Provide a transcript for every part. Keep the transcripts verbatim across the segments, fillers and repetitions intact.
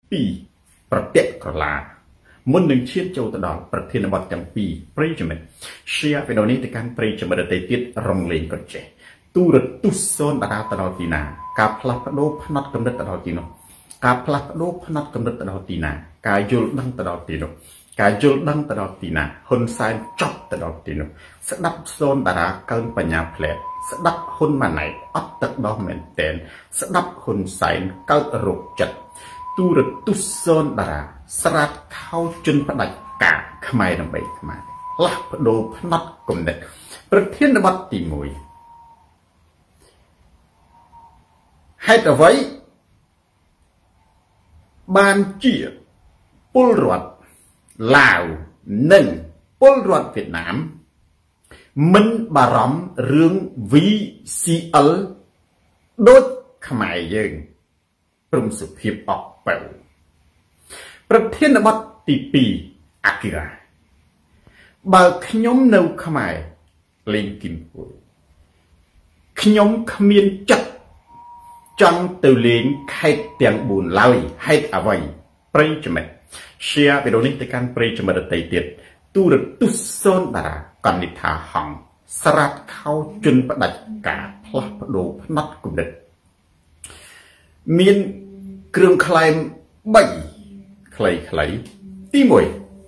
ពីប្រតិក្រឡាមុននឹងឈានចូលទៅដល់ប្រធានបទទាំងពីរប្រិយមិត្ត share វីដេអូនេះទៅកាន់ប្រិយមិត្តដទៃទៀតរំលែងក៏ចេះទូរទស្សន៍សូនតារាទៅដល់ទីណាការផ្លាស់ប្ដូរផ្នត់កំណត់ទៅដល់ទីនោះការផ្លាស់ប្ដូរផ្នត់កំណត់ទៅដល់ទីណាការយល់ដឹងទៅដល់ទីនោះការយល់ដឹងទៅដល់ទីណាហ៊ុនសែនចប់ទៅដល់ទីនោះស្ដាប់សូនតារាកើនបញ្ញាផ្លែស្ដាប់ហ៊ុនម៉ាណែតអត់ទឹកដោះមែនតែនស្ដាប់ហ៊ុនសែនកើតរោគចិត្តទូរទស្សន៍សូនតារាស្រាតខោជន់ផ្ដាច់ការខ្មែរដើម្បីខ្មែរផ្លាស់ប្ដូរផ្នត់គំនិតប្រធានបទទីមួយហេតុអ្វីបានជាពលរដ្ឋឡាវនិងពលរដ្ឋវៀតណាមមិនបារម្ភរឿង V C L ដូចខ្មែរយើងព្រមសុភាពអកបែវប្រធានបទទីពីរអគិរាបើខ្ញុំនៅខ្មែរលេងគីមពួយខ្ញុំគ្មានចិត្តចង់ទៅលេងខេត្តទាំងបួនឡើយហេតុអ្វីប្រិយមិត្ត share វីដេអូនេះទៅកាន់ប្រិយមិត្តដទៃទៀតទូរទស្សន៍សូនតារាកនិដ្ឋាហង្សស្រាតខោជន់ផ្ដាច់ការផ្លាស់ប្ដូរផ្នត់គំនិតមានគ្រឿងក្លែងបីខ្លីៗទីមួយ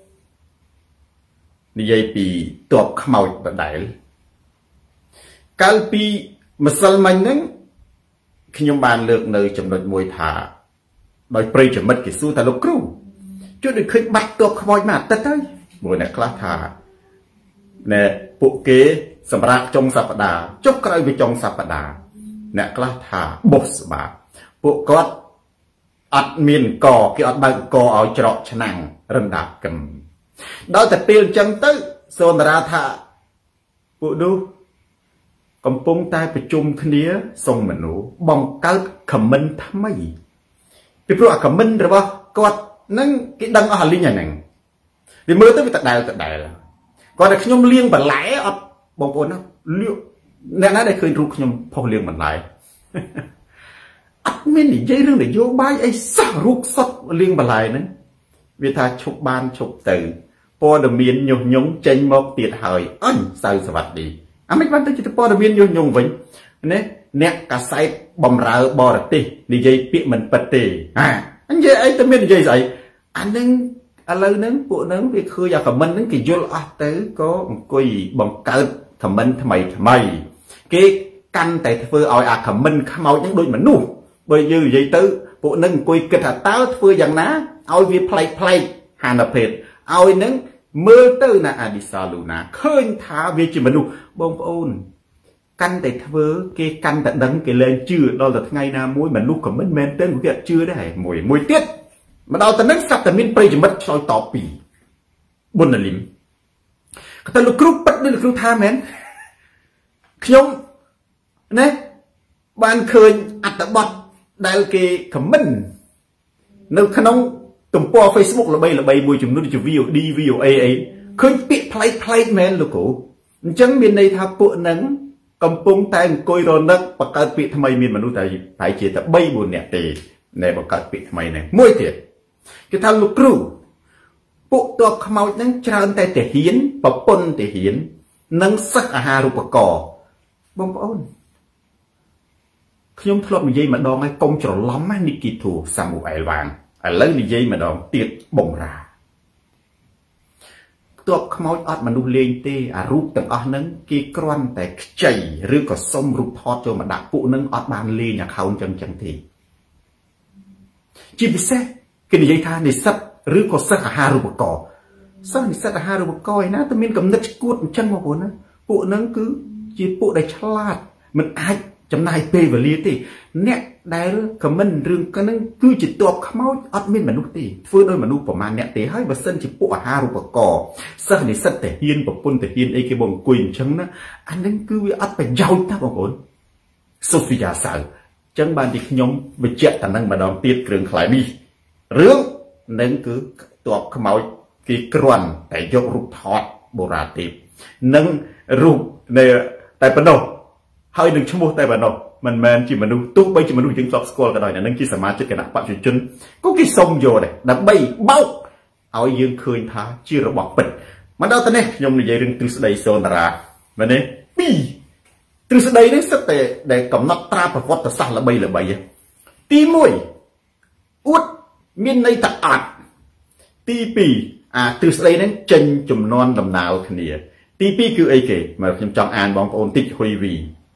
និយាយពីតបខ្មោចបដែលកាលពីម្សិលមិញហ្នឹងខ្ញុំបានលើកនៅចំណុចមួយថាដោយប្រិយមិត្តគេសួរថាលោកគ្រូជួយដូចឃើញបាត់តបខ្មោចមកអាទិត្យទៅមួយអ្នកខ្លះថាណែពួកគេសម្រាប់ចុងសប្តាហ៍ចុះក្រោយពីចុងសប្តាហ៍អ្នកខ្លះថាបោះស្បាពួកគាត់អត់មានកគេអត់បើកកឲ្យច្រកឆ្នាំងរំដាប់កឹមដល់តែពេលអញ្ចឹងទៅសូនតារាថាពួកនោះកំពុងតែប្រជុំគ្នាសុំមនុស្សបង្កើតខមមិនថ្មីពីព្រោះអាខមមិនរបស់គាត់នឹងគេដឹងអស់លីងហ្នឹងវាមើលទៅវាដដែលដដែលគាត់តែខ្ញុំលៀងបន្លែអត់បងប្អូនណាលៀងអ្នកណាដែលឃើញរូបខ្ញុំផុសលៀងបន្លែអត់មាននិយាយរឿងនយោបាយអីសោះរូបសុទ្ធលៀងបន្លែហ្នឹងវាថាឈប់បានឈប់ទៅព័ត៌មានញុះញង់ចេញមកទៀតហើយអញសៅសវត្តឌីអាមិនបានទៅជាព័ត៌មានញុះញង់វិញណាអ្នកកាសែតបំរើបរទេសនិយាយពាក្យមិនពិតទេហាអញនិយាយអីទៅមាននិយាយស្អីអានឹងឥឡូវហ្នឹងពួកហ្នឹងវាឃើញអាខមមិនហ្នឹងគេយល់អស់ទៅក៏អង្គុយបង្កើតខមមិនថ្មីថ្មីគេកាន់តែធ្វើឲ្យអាខមមិនខ្មោចហ្នឹងដូចមនុស្សបើយើងនិយាយទៅពួកហ្នឹងអង្គុយគិតថាតើធ្វើយ៉ាងណាឲ្យវាប្លែកប្លែកហានភេទឲ្យហ្នឹងមើលទៅណាអាឌីសាលូណាឃើញថាវាជាមនុស្សបងប្អូនកាន់តែធ្វើគេកាន់តែដឹងគេលែងជឿដល់តែថ្ងៃណាមួយមនុស្សក៏មិនមែនទេគេអត់ជឿដែរមួយមួយទៀតមកដល់ទៅនឹងសត្វតែមានប្រិយមិត្តឆ្លើយតបពីប៊ុនណាលីមគាត់ទៅលោកគ្រូប៉ិតដូចលោកគ្រូថាមែនខ្ញុំណាបានឃើញអត្ថបទដែលគេខមមិននៅក្នុងទំព័រ Facebook ល្បីល្បីមួយចំនួនជា V O D V O A អីឃើញពាក្យប្លែកប្លែកមែនលោកគ្រូអញ្ចឹងមានន័យថាពួកហ្នឹងកំពុងតែអង្គុយរនឹកបង្កើតពាក្យថ្មីមានមនុស្សតែប្រហែលជាតែបីបួននាក់ទេណែបង្កើតពាក្យថ្មីហ្នឹងមួយទៀតគេថាលោកគ្រូពួកតបខ្មោចហ្នឹងច្រើនតែទាហានប្រពន្ធទាហាននិងសិស្សអាហារូបករណ៍បងប្អូនខ្ញុំធ្លាប់និយាយម្ដងហើយកុំច្រឡំណានីគីធូសាមូអែលវ៉ាងឥឡូវនិយាយម្ដងទៀតបំរាតបខ្មោចអត់មនុស្សលេងទេអារូបទាំងអស់ហ្នឹងគេគ្រាន់តែខ្ចីឬក៏សុំរូបថតចូលមកដាក់ពួកហ្នឹងអត់បានលេង account ចឹងចឹងទេជាពិសេសគេនិយាយថានិស្សិតឬក៏សិស្សអាហារូបករណ៍សិស្សនិស្សិតអាហារូបករណ៍ឯណាទៅមានកំណត់ឈួតអញ្ចឹងបងប្អូនណាពួកហ្នឹងគឺជាពួកដែលឆ្លាតមិនអាចចំណាយពេលវេលាទេអ្នកដែលខមមិនរឿងហ្នឹងគឺជាតបខ្មោចអត់មានមនុស្សទេធ្វើដោយមនុស្សប្រមាណអ្នកទេហើយបើសិនជាពួកអាហារូបករណ៍សិស្សនិស្សិតតែហ៊ានប្រពន្ធតែហ៊ានអីគេបងអង្គុយអញ្ចឹងណាអាហ្នឹងគឺវាអត់ប្រយោជន៍ណាបងប្អូនសូហ្វីយ៉ាសៅអញ្ចឹងបានទីខ្ញុំបញ្ជាក់តែនឹងម្ដងទៀតគ្រឿងខ្លែនេះរឿងនឹងគឺតបខ្មោចគេគ្រាន់តែយករូបថតបុរាណទេនិងរូបនៃតែប៉ុណ្ណោះហើយនឹងឈ្មោះតែប៉ុណ្ណោះមិនមែនជាមនុស្សទោះបីជាមនុស្សយើងធ្លាប់ស្គាល់ក៏ដោយនឹងជាសមាជិកគណៈបព្វជិជនក៏គេសុំយកដែរដើម្បីបោកឲ្យយើងឃើញថាជារបស់ពិតមកដល់ទៅនេះខ្ញុំនិយាយរឿងទ្រឹស្ដីសូនតារាមែនទេពីរទ្រឹស្ដីនេះសិតតែដែលកំណត់ត្រាប្រវត្តិសាស្ត្រល្បីល្បីទីមួយអួតមានន័យថាអត់ទីពីរអាទ្រឹស្ដីនេះចេញចំនួនដំណើរគ្នាទីពីរគឺអីគេមកខ្ញុំចង់អានបងប្អូនតិចហ៊ុយវី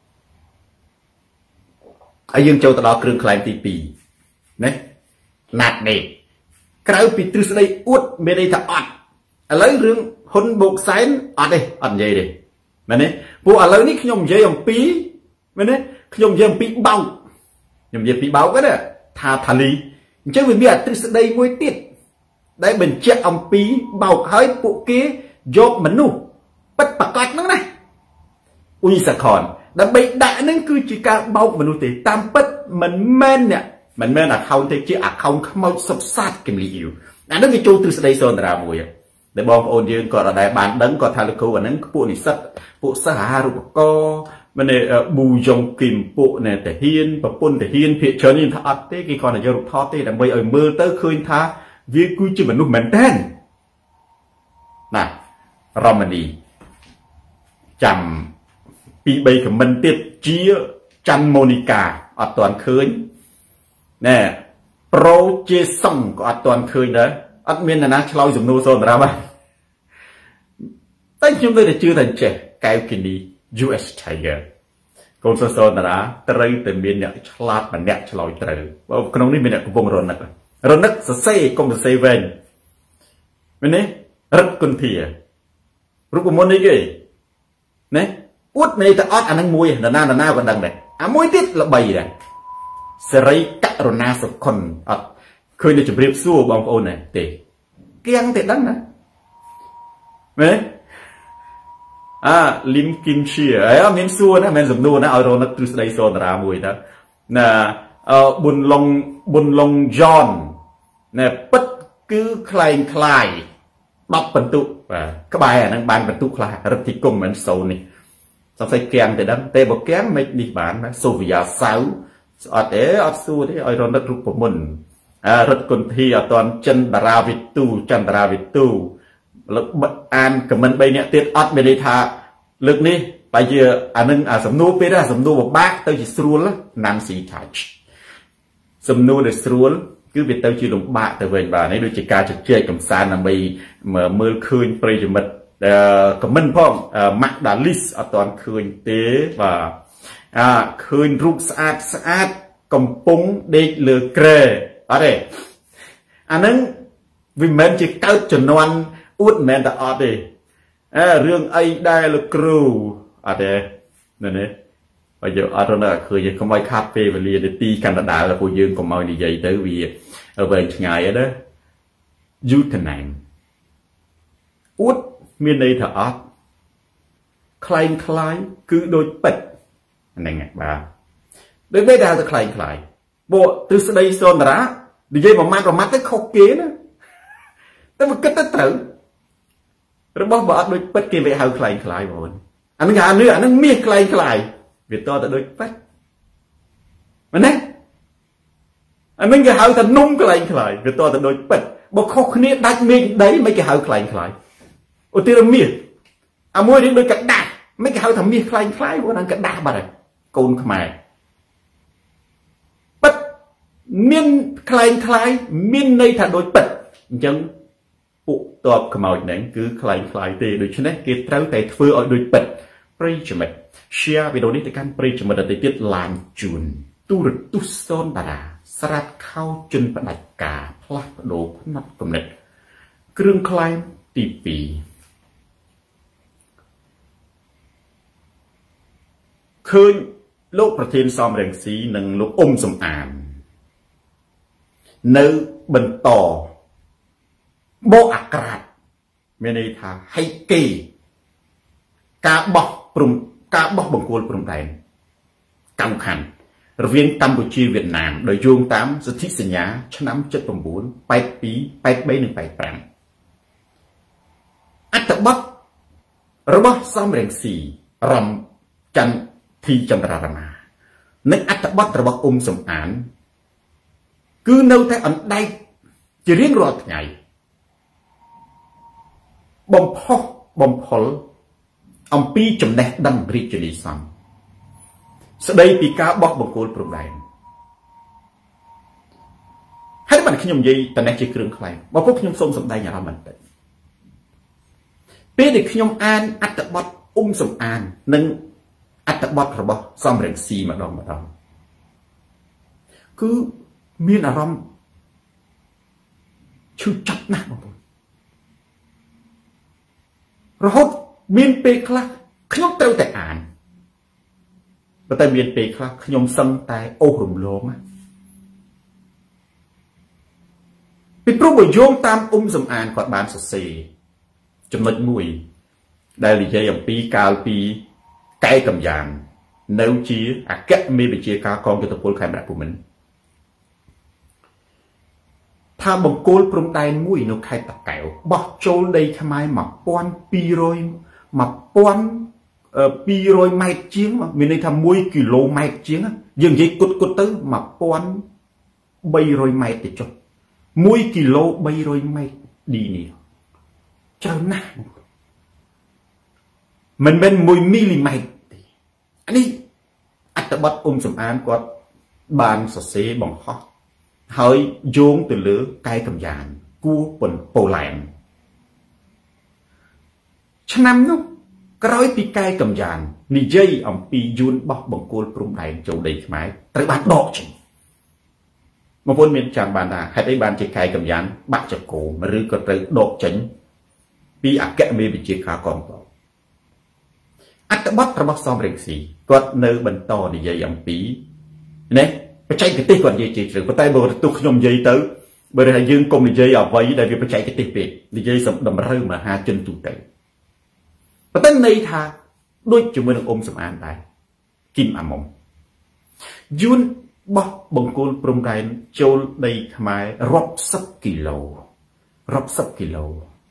ហើយយើងចូលទៅដល់គ្រឿងខ្លែងទីពីរណាណាត់នេះក្រៅពីទ្រឹស្ដីអួតមានន័យថាអត់ឥឡូវរឿងហ៊ុនបូកសែនអត់ទេអត់និយាយទេមែនទេពួកឥឡូវនេះខ្ញុំនិយាយអំពីមែនទេខ្ញុំនិយាយអំពីបោកខ្ញុំនិយាយពីបោកណាថាថាលីអញ្ចឹងវាមានទ្រឹស្ដីមួយទៀតដែលបញ្ជាក់អំពីបោកហើយពួកគេយកមនុស្សពិតប្រកបហ្នឹងណាអ៊ុយសាខនដើម្បីដាក់ហ្នឹងគឺជាការបោកមនុស្សទេតាមពិតមិនមែនអ្នកមិនមែន account ទេជា account ខ្មោចសុបសាតគំលីយូអាហ្នឹងវាចូលទ្រឹស្ដីសូនតារាមួយដែលបងប្អូនយើងក៏ដែលបានដឹងក៏ថាលោកគ្រូអាហ្នឹងពួកនិស្សិតពួកសិស្សអាហារូបករណ៍មិនប៊ូយ៉ុងគីមពួកណែតាហ៊ានប្រពន្ធតាហ៊ានភាគច្រើននេះថាអត់ទេគេគ្រាន់តែយករូបថតទេដើម្បីឲ្យមើលទៅឃើញថាវាគឺជាមនុស្សមែនតើណារមនីចាំពីរបីខមមិនទៀតជាច័ន្ទម៉ូនីកាអត់ទាន់ឃើញណែប្រូជេសុងក៏អត់ទាន់ឃើញដែរអត់មានអ្នកណាឆ្លើយសំណួរសូនតារាបាទតែខ្ញុំនៅតែជឿថាចេះកែវគីនី យូ អេស Tiger កូនសិស្សសូនតារាត្រូវតែមានអ្នកឆ្លាតម្នាក់ឆ្លើយត្រូវបើក្នុងនេះមានអ្នកកំពុងរនឹករនឹកសរសេរកុំសរសេរវែងមែនទេរឹកគុន្ធារូបមន្តនេះគេណាអួតមានតែអត់អានឹងមួយណាណាណាក៏ដឹងដែរអាមួយទៀតល្បីដែរសេរីករណាសុខុនអត់ឃើញតែជម្រាបសួរបងប្អូនណាទេគៀងតែដឹងណាមែនអាលីមគីមឈៀអើមានសួរណាមិនសំណួរណាឲ្យរនឹកទ្រឹស្ដីសូនតារាមួយទៅណាអឺប៊ុនឡុងប៊ុនឡុងយ៉នណែពិតគឺคล้ายคล้ายដប់បន្ទុកបាទក្បែរអានឹងបានបន្ទុកខ្លះរឹតទីគុំមិនសូននេះសង្ស័យគៀងតែដឹងទេបើគៀងមិននេះបានសូវីយ៉ាសៅអត់ទេអត់សួរទេឲ្យរនឹករូបមន្តអើរឹតគុន្ធីអត់តាន់ចិនតារាវិទូចន្ទរាវិទូលើកអានខមមិនបីអ្នកទៀតអត់មានន័យថាលើកនេះបើជាអានឹងអាសំណួរពេលអាសំណួរពិបាកទៅជាស្រួលណាំស៊ីថាច់សំណួរដែលស្រួលគឺវាទៅជាលំបាកទៅវិញបាទនេះដូចជាការជជែកកំសាន្តដើម្បីមើលឃើញប្រិយមិត្តខមមិនផងម៉ាក់ដាលីសអត់តាន់ឃើញទេបាទអាឃើញរូបស្អាតស្អាតកំពុងដេកលើក្រែអត់ទេអានឹងវាមិនមែនជាកើតជំនាន់អួតមិនមែនតែអត់ទេអើរឿងអីដែរលោកគ្រូអត់ទេនៅនេះបើយើងអត់រនៅឃើញកុំឲ្យខាត់ពេលវេលានាទីកណ្ដាលពួកយើងកុំឲ្យនិយាយទៅវាវែងឆ្ងាយណាយូធណាំអួតមានន័យថាអត់คล้ายคล้ายគឺដូចពិតហ្នឹងបាទដូចបីដែលទៅคล้ายคล้ายពួកទ្រឹស្ដីសូនតារានិយាយមួយម៉ាត់មួយម៉ាត់ទៅខុសគេណាតែមកគិតទៅត្រូវរបស់បើអត់ដូចពិតគេវាហៅคล้ายคล้ายបងប្អូនអានឹងអានេះអានឹងមាសคล้ายคล้ายវាតទៅដូចពិតមែនទេអានឹងគេហៅថានំคล้ายคล้ายវាតទៅដូចពិតបើខុសគ្នាដាច់មេឃដីមិនគេហៅคล้ายคล้ายឧទាហរណ៍មាសអាមួយនេះដូចกระดาษមិនគេហៅថាមាសคล้ายคล้ายព្រោះហ្នឹងกระดาษបាត់ហើយកូនខ្មែរពិតមានคล้ายคล้ายមានន័យថាដូចពិតអញ្ចឹងពួកតបខ្មោចហ្នឹងគឺคล้ายคล้ายទេដូច្នេះគេត្រូវតែធ្វើឲ្យដូចពិតប្រិយមិត្ត share វីដេអូនេះទៅកាន់ប្រិយមិត្តដទៃទៀតឡានជូនទូរទស្សន៍សូនតារាស្រាត់ខោជន់ផ្ដាច់ការផ្លាស់ប្ដូរផ្នែកគំនិតគ្រឿងខ្លែងទីពីរឃើញលោកប្រធានសំរងស៊ីនិងលោកអ៊ុំសំអាននៅបន្តបោកអាក្រាតមានន័យថាហិគេការបោះព្រំការបោះបង្គោលព្រំដែនកម្មខណ្ឌរវាងកម្ពុជាវៀតណាមដោយយោងតាមសន្ធិសញ្ញាឆ្នាំ칠៩ ប៉ែតពីរ ប៉ែតបីនិងប៉ែតប្រាំអត្ថបទរបស់សំរងស៊ីរំច័ន្ទធីចន្ទរាមានិងអត្ថបទរបស់អ៊ុំសំអានគឺនៅតែអណ្ដែកជារៀងរាល់ថ្ងៃបំផុសបំផុលអំពីចំណេះដឹងរាជនីសំស្ដីពីការបោះបង្គោលព្រំដែនហើយបានខ្ញុំនិយាយតនេះជាគ្រឿងខ្លែងបងប្អូនខ្ញុំសូមសម្ដែងអារម្មណ៍បន្តិចពេលដែលខ្ញុំអានអត្ថបទអ៊ុំសំអាននិងអត្ថបទរបស់សំរងស៊ីម្ដងម្ដងគឺមានអារម្មណ៍ឈឺចាប់ណាស់បងប្អូនរហូតមានពេលខ្លះខ្ញុំត្រូវតែអានប៉ុន្តែមានពេលខ្លះខ្ញុំសឹងតែអូសរំលងណាពីព្រោះបើយោងតាមអ៊ុំសំអានគាត់បានសរសេរចំណុចមួយដែលនិយាយអំពីកាលពីកែកំយ៉ាននៅជាអគ្គមេបញ្ជាការកងយោធពលខេមរៈភូមិន្ទថាបង្គោលព្រំដែនមួយនៅខេត្តតាកែវបោះចូលដីខ្មែរ một nghìn hai trăm một nghìn hai trăm ម៉ែត្រជាងមានន័យថា mộtគីឡូម៉ែត្រជាងយើងនិយាយគត់គត់ទៅ một nghìn ba trăm ម៉ែត្រទៅចុះ mộtគីឡូ ba trăm ម៉ែត្រឌីនេះច្រើនណាស់មិនមែន một មីលីម៉ែត្រទេអានេះអត្ថបទអ៊ុំសំអានគាត់បានសរសេរបង្ហោះហើយយោងទៅលើកែកំយ៉ានគួរប៉ុនប៉ូឡែនឆ្នាំនោះក្រោយពីកែកំយ៉ាននិយាយអំពីយួនបោះបង្គោលព្រំដែនចូលដីខ្មែរត្រូវបានដកចេញបងប្អូនមានចាំបានថាហេតុអីបានជាកែកំយ៉ានបាក់ចកោមឬក៏ត្រូវដកចេញពីអគ្គមេបញ្ជាការកងទ័ពអត្ថបទរបស់សំរងស៊ីគាត់នៅបន្តនិយាយអំពីណាបច្ចេកទេសគាត់និយាយជាជ្រៅប៉ុន្តែបើទោះខ្ញុំនិយាយទៅបើថាយើងកុំនិយាយអ្វីដែលវាបច្ចេកទេសពេកនិយាយសំតម្រូវមហាជនទូទៅប៉ុន្តែន័យថាដូចជាមួយនឹងអ៊ុំសំអានដែរគីមអាមុំយួនបោះបង្គោលព្រំដែនចូលដីខ្មែររាប់សិបគីឡូរាប់សិបគីឡូ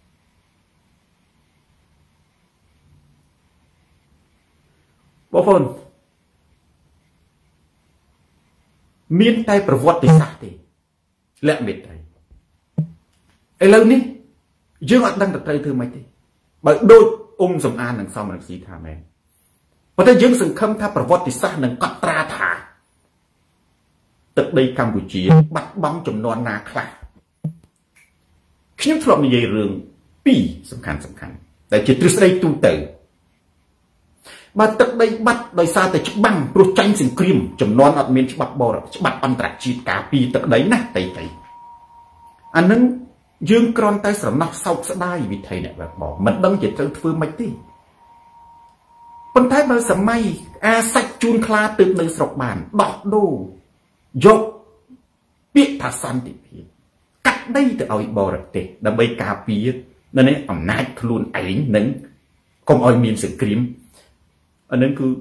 បងប្អូនមានតែប្រវត្តិសាស្ត្រទេលក្ខមេត្រីឥឡូវនេះយើងអត់ដឹងទៅត្រូវធ្វើម៉េចទេបើដូចអ៊ុំសំអាននិងសំរងស៊ីថាមែនប៉ុន្តែយើងសង្ឃឹមថាប្រវត្តិសាស្ត្រនឹងកត់ត្រាថាទឹកដីកម្ពុជាបាត់បង់ចំនួនណាខ្លះខ្ញុំធ្លាប់និយាយរឿងពីរសំខាន់សំខាន់ដែលជាទ្រឹស្ដីទូទៅបើទឹកដីបាត់ដោយសារតែច្បាំងព្រោះចាញ់សង្គ្រាមចំនួនអត់មានច្បាប់បរច្បាប់អន្តរជាតិការពារទឹកដីណាតៃតៃអានឹងយើងគ្រាន់តែស្រណោះសោកស្ដាយវិធីអ្នកបើបងមិនដឹងជាត្រូវធ្វើម៉េចទេប៉ុន្តែបើសម័យអាសាច់ជូនខ្លាទឹកនៅស្រុកបានដោះដូរយកពាក្យថាសន្តិភាពកាត់ដីទៅឲ្យបរទេសដើម្បីការពារនៅនេះអំណាចខ្លួនឯងនិងកុំឲ្យមានសង្គ្រាមអានឹងគឺ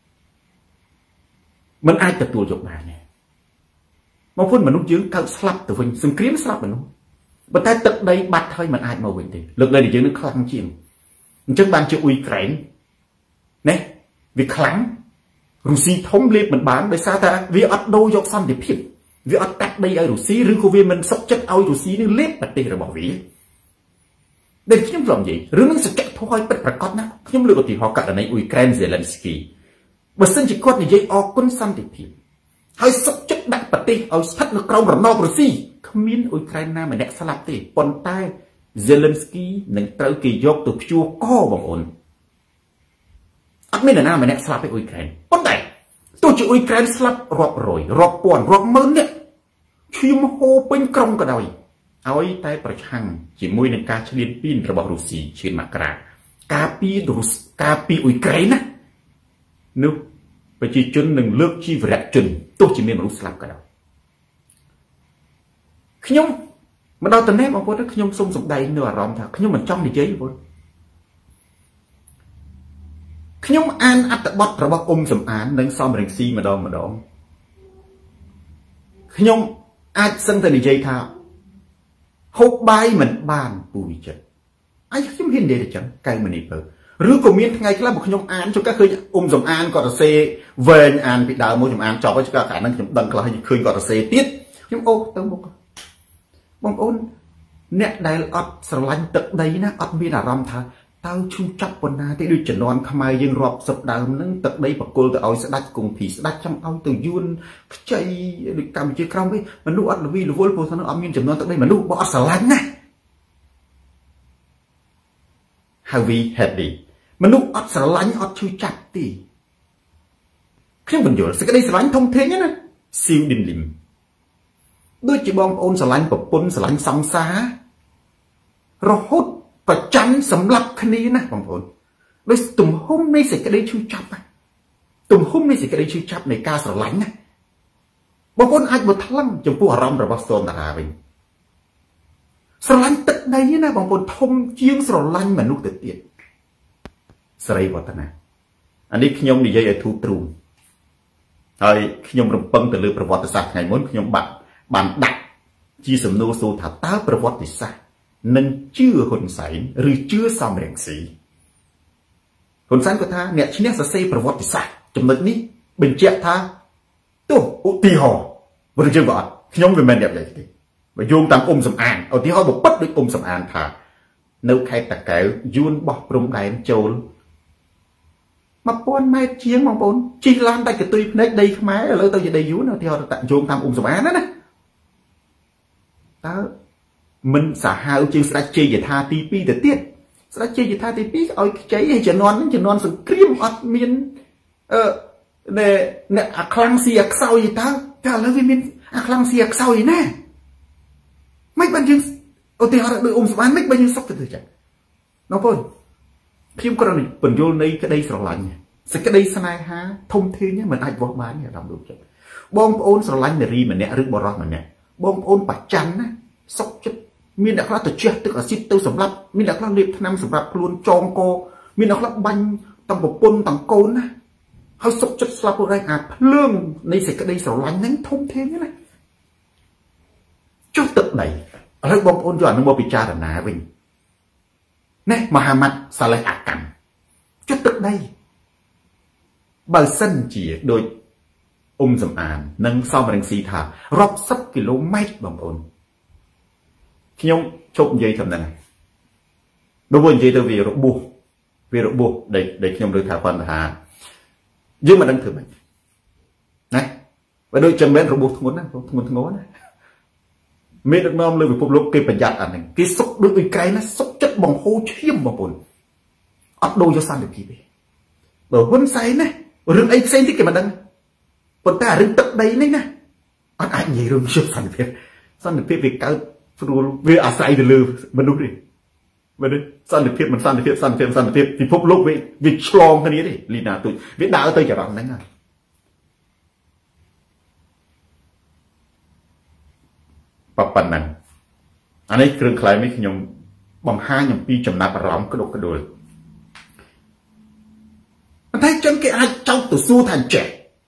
มันអាចទទួលយកបានទេមកពុនមនុស្សយើងកើតស្លាប់ទៅវិញសង្គ្រាមស្លាប់មនុស្សប៉ុន្តែទឹកដីបាត់ហើយมันអាចមកវិញទេលើកលែងយើងនឹងខ្លាំងជាងអញ្ចឹងបានជាអ៊ុយក្រែនណាវាខ្លាំងរុស្ស៊ីធំលេបមិនបានដោយសារតែវាអត់ដូរយកសន្តិភាពវាអត់កាត់ដីឲ្យរុស្ស៊ីឬក៏វាមិនសុខចិត្តឲ្យរុស្ស៊ីនឹងលេបប្រទេសរបស់វាដែលខ្ញុំធ្លាប់និយាយរឿងនឹងសច្ចធម៌ឲ្យពិតប្រាកដណាស់ខ្ញុំលើកឧទាហរណ៍ករណីអ៊ុយក្រែន Zelensky បើសិនជាគាត់និយាយអរគុណសន្តិភាពហើយសុខចិត្តដាក់ប្រទេសឲ្យស្ថិតនៅក្រោមរំដោះរុស្ស៊ីគ្មានអ៊ុយក្រែនណាម្នាក់ស្លាប់ទេប៉ុន្តែ Zelensky នឹងត្រូវគេយកទៅព្យួរកបងប្អូនអត់មានអ្នកណាម្នាក់ស្លាប់ទេអ៊ុយក្រែនប៉ុន្តែទោះជាអ៊ុយក្រែនស្លាប់រាប់រយរាប់ពាន់រាប់ម៉ឺននាក់ឈាមហូរពេញក្រុងក៏ដោយឲ្យតែប្រឆាំងជាមួយនឹងការឈ្លានពានរបស់រុស្ស៊ីឈានមករាការពីរុស្ការពីអ៊ុយក្រែនណានោះប្រជាជននឹងលើកជីវរៈជនទោះជាមានមនុស្សស្លាប់ក៏ដោយខ្ញុំមកដល់តំណែងបងប្អូនខ្ញុំសូមសម្ដែងនៅអារម្មណ៍ថាខ្ញុំមិនចង់និយាយបងប្អូនខ្ញុំអានអត្ថបទរបស់អ៊ុំសំអាននិងសំរងស៊ីម្ដងម្ដងខ្ញុំអាចសឹងតែនិយាយថាហូបបាយមិនបានពូវិចិត្រអាយខ្ញុំហ៊ាននិយាយតែចឹងកៅមនីពើឬក៏មានថ្ងៃខ្លះ僕ខ្ញុំអានជួនកាលឃើញអ៊ុំសំអានគាត់សរសេរវែងអានពីដើមមកខ្ញុំអានចប់ហើយជួនកាលកាលហ្នឹងខ្ញុំដឹងខ្លះឃើញគាត់សរសេរទៀតខ្ញុំអូទៅមុខបងប្អូនអ្នកដែលអត់ស្រឡាញ់ទឹកដីណាអត់មានអារម្មណ៍ថាតើឈឺចាប់ប៉ុណ្ណាទេដូចជំនាន់ខ្មែរយើងរាប់សិបដើមហ្នឹងទឹកដីបកគលទៅឲ្យស្ដេចគង់ភីស្ដេចចង់ឲ្យទៅយួនខ្ចីដូចកម្ពុជាក្រោមវិញមនុស្សអត់លវីលវល់ព្រោះថាអត់មានចំនួនទឹកដីមនុស្សបើអត់ស្រឡាញ់ណា How we had it មនុស្សអត់ស្រឡាញ់អត់ឈឺចាប់ទេខ្ញុំបញ្យល់សេចក្តីស្រឡាញ់ធំធេងណាស៊ីវឌិនលឹមដូចជាបងប្អូនស្រឡាញ់ប្រពន្ធស្រឡាញ់សង្សាររហូតប្រច័ណ្ឌសម្លាប់គ្នាណាបងប្អូនដោយទំហំនៃសេចក្តីឈឺចាប់ទំហំនៃសេចក្តីឈឺចាប់នៃការស្រឡាញ់ណាបងប្អូនអាចមកថ្លឹងចំពោះអារម្មណ៍របស់សូនតារាវិញស្រឡាញ់ទឹកដីណាបងប្អូនធំជាងស្រឡាញ់មនុស្សទៅទៀតសេរីវឌ្ឍនាអានេះខ្ញុំនិយាយឲ្យធូរទ្រូងហើយខ្ញុំរំពឹងទៅលើប្រវត្តិសាស្ត្រថ្ងៃមុនខ្ញុំបាត់បានដាក់ជាសំណួរសួរថាតើប្រវត្តិសាស្ត្រនឹងជឿហ៊ុនសែនឬជឿសំរងស៊ីហ៊ុនសែនគាត់ថាអ្នកឈ្នះសរសេរប្រវត្តិសាស្ត្រចំណុចនេះបញ្ជាក់ថាទោះឧទាហរណ៍បើយើងក៏អត់ខ្ញុំមិនមែនអ្នកនិយាយទេបើយោងតាមអ៊ុំសំអានឧទាហរណ៍បពិតដូចអ៊ុំសំអានថានៅខេត្តតាកែវយួនបោះព្រំដែនចូលmột trămម៉ែត្រជាងបងប្អូនជិះឡានដាច់កតុយភ្នែកដីខ្មែរឥឡូវទៅជាដីយួនឧទាហរណ៍តាយោងតាមអ៊ុំសំអានណាណាតើមិនសាហាវជាងស្ដេចជ័យយថាទីពីរទៅទៀតស្ដេចជ័យយថាទីពីរឲ្យខ្ចីឲ្យជំនាន់ហ្នឹងជំនាន់សង្គ្រាមអត់មានអឺអ្នកអាខ្លាំងស៊ីអាខ្សោយតើតែឥឡូវវាមានអាខ្លាំងស៊ីអាខ្សោយណាមិនបានយើងឧទាហរណ៍ដូចអ៊ុំសំអានមិនបានយើងសុខទៅចឹងបងប្អូនខ្ញុំគ្រាន់តែបញ្យល់នៃក្តីស្រឡាញ់សេចក្តីស្នេហាធំធេងមិនអាចវាស់បានទេអារម្មណ៍ដូចចឹងបងប្អូនស្រឡាញ់នារីម្នាក់ឬបរិសម្នាក់បងប្អូនប្រច័ណ្ឌណាសុខចិត្តមានអ្នកខ្លះទៅជះទឹកអាស៊ីតទៅសម្រាប់មានអ្នកខ្លះលេបថ្នាំសម្រាប់ខ្លួនចងកមានអ្នកខ្លះបាញ់ទាំងប្រពន្ធទាំងកូនណាហើយសុខចិត្តស្លាប់ពួកឯងអាភ្លើងនៃសេចក្តីស្រឡាញ់ហ្នឹងធំធេងណាចុះទឹកដីឥឡូវបងប្អូនយកអានឹងមកពិចារណាវិញណែមហាម៉ាត់សាឡេះអាកាន់ចុះទឹកដីបើសិនជាដូចអ៊ុំសំអាននិងសំរងស៊ីថារាប់សិបគីឡូម៉ែត្របងប្អូនខ្ញុំជប់និយាយថាហ្នឹងដល់វិញនិយាយទៅវារបួសវារបួសដែលដែលខ្ញុំលើកថាគាត់ថាយើងមិនដឹងធ្វើម៉េចណាបើដូចចាំមែនរបួសធ្ងន់ណាធ្ងន់ធ្ងរណាមេដឹកនាំលើពិភពលោកគេប្រយ័ត្នអាហ្នឹងគេសុកដូចអ៊ុយក្រែនណាសុកចិត្តបង្ហូរឈាមបងប្អូនអត់ដូចយកសន្តិភាពទេបើហ៊ុនសែនណារឿងអីផ្សេងទៀតគេមិនដឹងប៉ុន្តែរឿងទឹកដីនេះណាអត់អាចនិយាយរឿងជឿសន្តិភាពសន្តិភាពវាកើតស្រួលវាអាស្រ័យទៅលើមនុស្សទេមែនទេសន្តិភាពមិនសន្តិភាពសន្តិភាពសន្តិភាពពិភពលោកវាវាឆ្លងគ្នាទេលីណាទូចវាដើរទៅចរន្តហ្នឹងហើយប៉ុណ្ណឹងអានេះគ្រឿងខ្លែងនេះខ្ញុំបង្ហាញអំពីចំណាប់អារម្មណ៍ក្តុកក្តួលប៉ុន្តែចឹងគេអាចចោទទៅសួរថាចេះ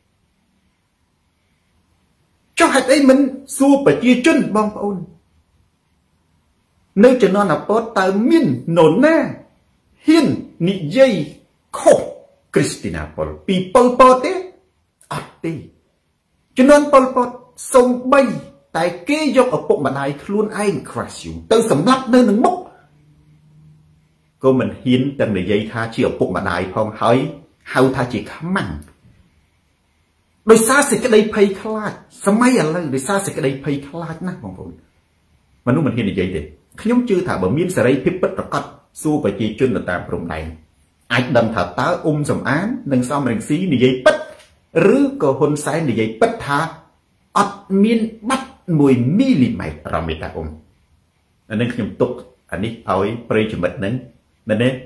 ចុះហេតុអីមិនសួរប្រជាជនបងប្អូននៅជំនាន់អពតតើមាននរណាហ៊ាននិយាយខុសគ្រីស្ទីណាប៉ុលពីប៉ុលពតទេអត់ទេជំនាន់ប៉ុលពតសំបីតែគេយកឪពុកម្ដាយខ្លួនឯង crash you ទៅសម្លាប់នៅនឹងមុខក៏មិនហ៊ានទាំងនិយាយថាជាឪពុកម្ដាយផងហើយហៅថាជាខ្មាំងដោយសារសេចក្តីភ័យខ្លាចសម័យឥឡូវដោយសារសេចក្តីភ័យខ្លាចណាស់បងប្អូនមនុស្សមិនហ៊ាននិយាយទេខ្ញុំជឿថាបើមានសេរីភាពពិតប្រាកដសួរប្រជាជននៅតាមព្រំដែនអាចដឹងថាតើអ៊ុំសំអាននិងសំរងស៊ីនិយាយពិតឬក៏ហ៊ុនសែននិយាយពិតថាអត់មានបាត់មួយមីលីម៉ែត្ររ៉ាមេតាអ៊ុំអានេះខ្ញុំទុកអានេះឲ្យប្រិយមិត្តហ្នឹងមែនទេ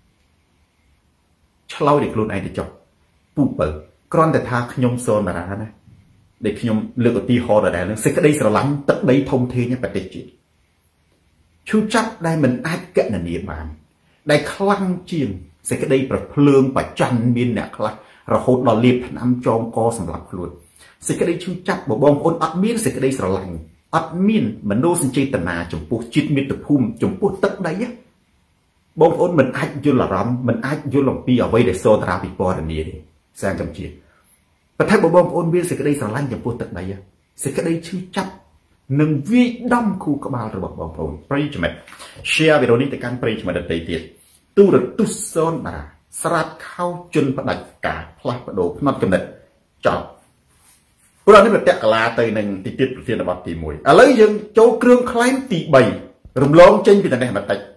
ឆ្លោយដល់ខ្លួនឯងទៅចុះពូបើគ្រាន់តែថាខ្ញុំសូនតារាណាដែលខ្ញុំលើកឧទាហរណ៍ដល់ហ្នឹងសេចក្តីស្រឡាញ់ទឹកដីធំធេងប្រទេសជាតិឈឺចាប់ដែលមិនអាចកណនាបានដែលខ្លាំងជាងសេចក្តីប្រភ្លើងបច្ចាន់មានអ្នកខ្លះរហូតដល់លាបថ្នាំចងកសម្រាប់ខ្លួនសេចក្តីឈឺចាប់បងប្អូនអត់មានសេចក្តីស្រឡាញ់អត់មានមនោសញ្ចេតនាចំពោះជាតិមាតុភូមិចំពោះទឹកដីបងប្អូនមិនអាចយល់អារម្មណ៍មិនអាចយល់អំពីអ្វីដែលសូនតារាពិពណ៌នាទេសាងកម្ពុជាប៉ុន្តែបងប្អូនមានសេចក្តីស្រឡាញ់ចំពោះទឹកដីសេចក្តីឈឺចាប់នឹងវាយដំគូក្បាលរបស់បងប្អូនប្រិយមិត្ត share វីដេអូនេះទៅកាន់ប្រិយមិត្តដទៃទៀតទូរទស្សន៍សូនតារាស្រាតខោជន់ផ្ដាច់ការផ្លាស់ប្ដូរផ្នត់គំនិតចប់ព្រោះនេះប្រតិកលាទៅនឹងទីទៀតប្រធានបទទីមួយឥឡូវយើងចូលគ្រឿងខ្លែងទីបីរំលងចេញពីតំណែងបន្តិច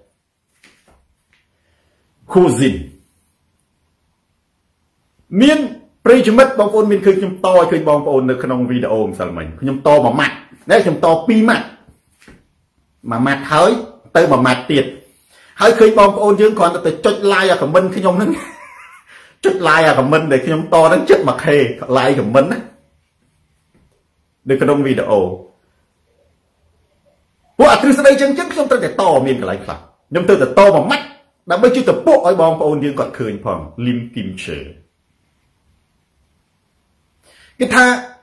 cuisine មានប្រិយមិត្តបងប្អូនមានឃើញខ្ញុំតឲ្យឃើញបងប្អូននៅក្នុងវីដេអូម្សិលមិញខ្ញុំតមួយម៉ាត់ណែខ្ញុំតពីរម៉ាត់មួយម៉ាត់ហើយទៅមួយម៉ាត់ទៀតហើយឃើញបងប្អូនយើងគ្រាន់តែទៅចុច like អា comment ខ្ញុំហ្នឹងចុច like អា comment ដែលខ្ញុំតហ្នឹងចិត្ត one K like comment ណានៅក្នុងវីដេអូពួកអត្រិស្ដីចឹងចឹងខ្ញុំត្រូវតែតមានកន្លែងខ្លះខ្ញុំត្រូវតែតមួយម៉ាត់ដើម្បីជួយទៅពុកឲ្យបងប្អូនយើងគាត់ឃើញផងលីមគីមឈើគេថា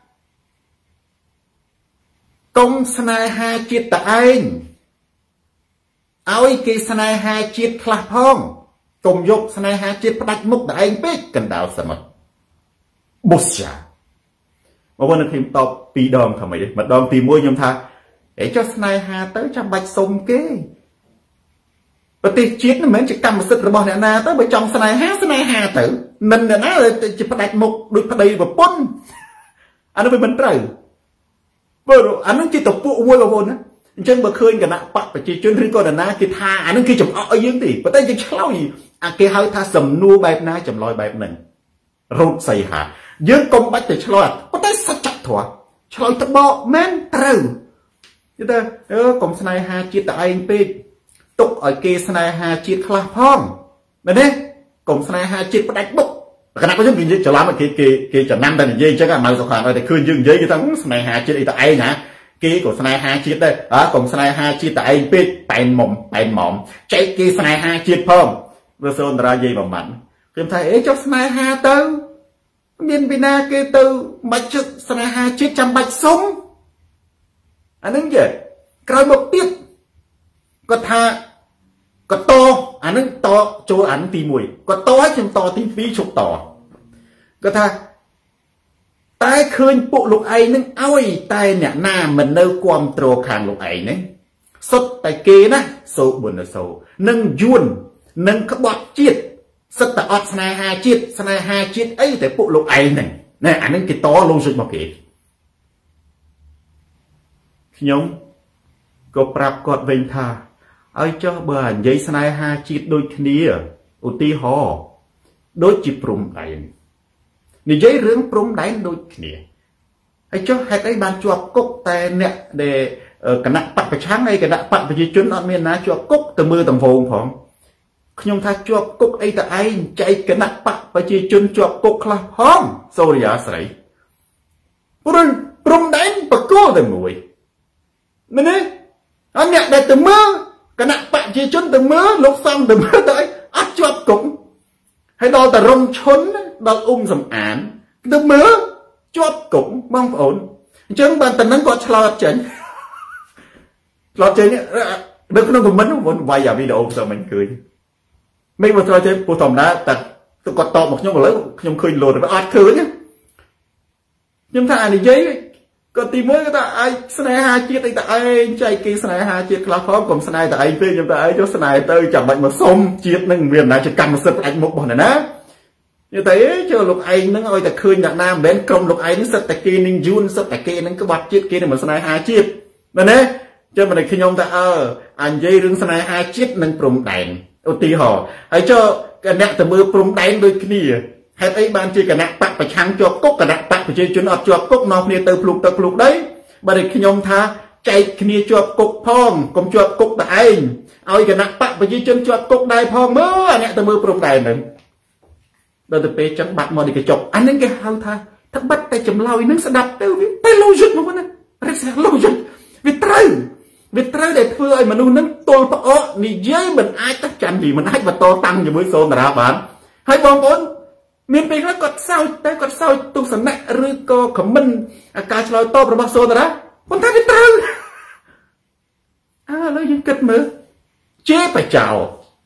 កុំស្នេហាជាតិតឯងឲ្យគេស្នេហាជាតិខ្លះផងកុំយកស្នេហាជាតិផ្ដាច់មុខតឯងពេកកណ្ដាលសមុទ្របុស្ចាមកវិញខ្ញុំតបពីរដងថាម៉េចម្ដងទីមួយខ្ញុំថាអេចុះស្នេហាទៅចាំបាច់សុំគេប្រទេសជាតិមិនមែនជាកម្មសិទ្ធិរបស់អ្នកណាទៅបើចង់ស្នេហាស្នេហាទៅមិនអ្នកណាជាផ្ដាច់មុខដូចប្តីប្រពន្ធអានោះវាមិនត្រូវបើអានោះជាតពួកមួយបងប្អូនណាអញ្ចឹងបើឃើញគណៈបកប្រជាជនឬក៏នរណាគេថាអានោះគេចំអកឲ្យយើងទេប៉ុន្តែយើងឆ្លើយអាគេហៅថាសំណួរបែបណាចម្លើយបែបហ្នឹងរោទសីហាយើងកុំបាច់ទៅឆ្លើយប៉ុន្តែសច្ចធម៌ឆ្លើយទៅបកមែនត្រូវយល់ទេអឺកុំស្នេហាជាតិតែឯងពេកទុកឲ្យគេស្នេហាជាតិខ្លះផងមែនទេកុំស្នេហាជាតិផ្ដាច់មុខគណៈខ្ញុំនិយាយច្រឡំគេគេគេចំណាំតែនិយាយអញ្ចឹងមកសុខាឲ្យតែឃើញយើងនិយាយគេថាស្នេហាជាតិអីតែឯងណាគេក៏ស្នេហាជាតិដែរអើកុំស្នេហាជាតិតែឯងពេកប៉ែនមុំប៉ែនមុំចែកគេស្នេហាជាតិផងវាសូនតារានិយាយប្រហែលខ្ញុំថាអេចុះស្នេហាទៅមានពីណាគេទៅមិនជឹកស្នេហាជាតិចាំបាច់សុំអានឹងចេះក្រោយមកទៀតគាត់ថាគាត់តអានឹងតចូលអានទីមួយគាត់តឲ្យខ្ញុំតទីពីរជប់តគាត់ថាតែឃើញពួកលោកឯងនឹងឲ្យតែអ្នកណាមិននៅគ្រប់គ្រងខាងលោកឯងហ្នឹងសុទ្ធតែគេណាសូបុនសូនឹងយួននឹងក្បត់ជាតិសិតតែអត់ស្នេហាជាតិស្នេហាជាតិអីតែពួកលោកឯងហ្នឹងណែអានឹងគេតលងសុចមកគេខ្ញុំក៏ប្រាប់គាត់វិញថាឲ្យចុះបើនិយាយស្នេហាជាតិដូចគ្នាឧទាហរណ៍ដូចជាព្រំដែននិយាយរឿងព្រំដែនដូចគ្នាហើយចុះហេតុអីបានជាប់គុកតែអ្នកដែលគណៈបកប្រឆាំងហើយគណៈបកប្រជាជនអត់មានណាជាប់គុកទៅមើលតំវងផងខ្ញុំថាជាប់គុកអីតឯងចែកគណៈបកប្រជាជនជាប់គុកខ្លះផងសូរិយាស្រីព្រោះព្រំដែនបកគោតែមួយមែនទេអត់អ្នកដែលទៅមើលគណៈបកប្រជាជនទៅមើលលោកសំទៅមើលទៅអត់ជាប់គុកហើយដល់តែរំឈុនដល់អ៊ុំសំអានទៅមើលជាប់គុកបងប្អូនអញ្ចឹងបានតែនឹងគាត់ឆ្លោតចេញឆ្លោតចេញនៅក្នុងខមមិនបងវាយអាវីដេអូផ្សេងមិនឃើញមិនមកឆ្លោតចេញពោះធម្មតាតែគាត់តបមកខ្ញុំឥឡូវខ្ញុំឃើញលោតអត់ឃើញខ្ញុំថាអានិយាយគាត់ទីមួយគាត់ថាអាចស្នេហាជាតិអីតែឯងចែកគេស្នេហាជាតិខ្លះផងកុំស្នេហ៍តែឯងពេកខ្ញុំថាឯងចុះស្នេហ៍ទៅចាំបាច់មកសុំជាតិនឹងមានអំណាចជាកម្មសិទ្ធិផ្ដាច់មុខរបស់អ្នកណានិយាយតែចុះលោកឯងនឹងឲ្យតែឃើញអ្នកណាមិនមែនក្រុមលោកឯងនឹងសិតតែគេនឹងយួនសិតតែគេនឹងក្បត់ជាតិគេនឹងមិនស្នេហាជាតិមែនទេចឹងមិនខ្ញុំថាអើអានិយាយរឿងស្នេហាជាតិនឹងព្រំដែនឧទាហរណ៍ហើយចុះអ្នកទៅមើលព្រំដែនដូចគ្នាហេតុអីបានជាគណៈបកប្រឆាំងជាប់គុកគណៈបកប្រជាជនអត់ជាប់គុកនាំគ្នាទៅភ្លុកទៅភ្លុកដីបើតែខ្ញុំថាចែកគ្នាជាប់គុកផងកុំជាប់គុកតែឯងឲ្យគណៈបកប្រជាជនជាប់គុកដែរផងមើលអាអ្នកទៅមើលព្រំដែនហ្នឹងដល់ទៅពេលចឹងបាត់មកនេះកញ្ចប់អាហ្នឹងគេហៅថាថាបាត់តែចម្លើយហ្នឹងស្ដាប់ទៅវាតែ logic មកណារកស្រា logic វាត្រូវវាត្រូវដែលធ្វើឲ្យមនុស្សហ្នឹងទល់ផ្អកនិយាយមិនអាចទៅចាំទីមិនអាចបន្តតាំងជាមួយសូនតារាបានហើយបងប្អូនមានពេលខ្លះគាត់សើចតែគាត់សើចទស្សនៈឬក៏ខមមិនការឆ្លើយតបរបស់សូនតារាប៉ុន្តែវាត្រូវអើឥឡូវយើងគិតមើលជេរបចោ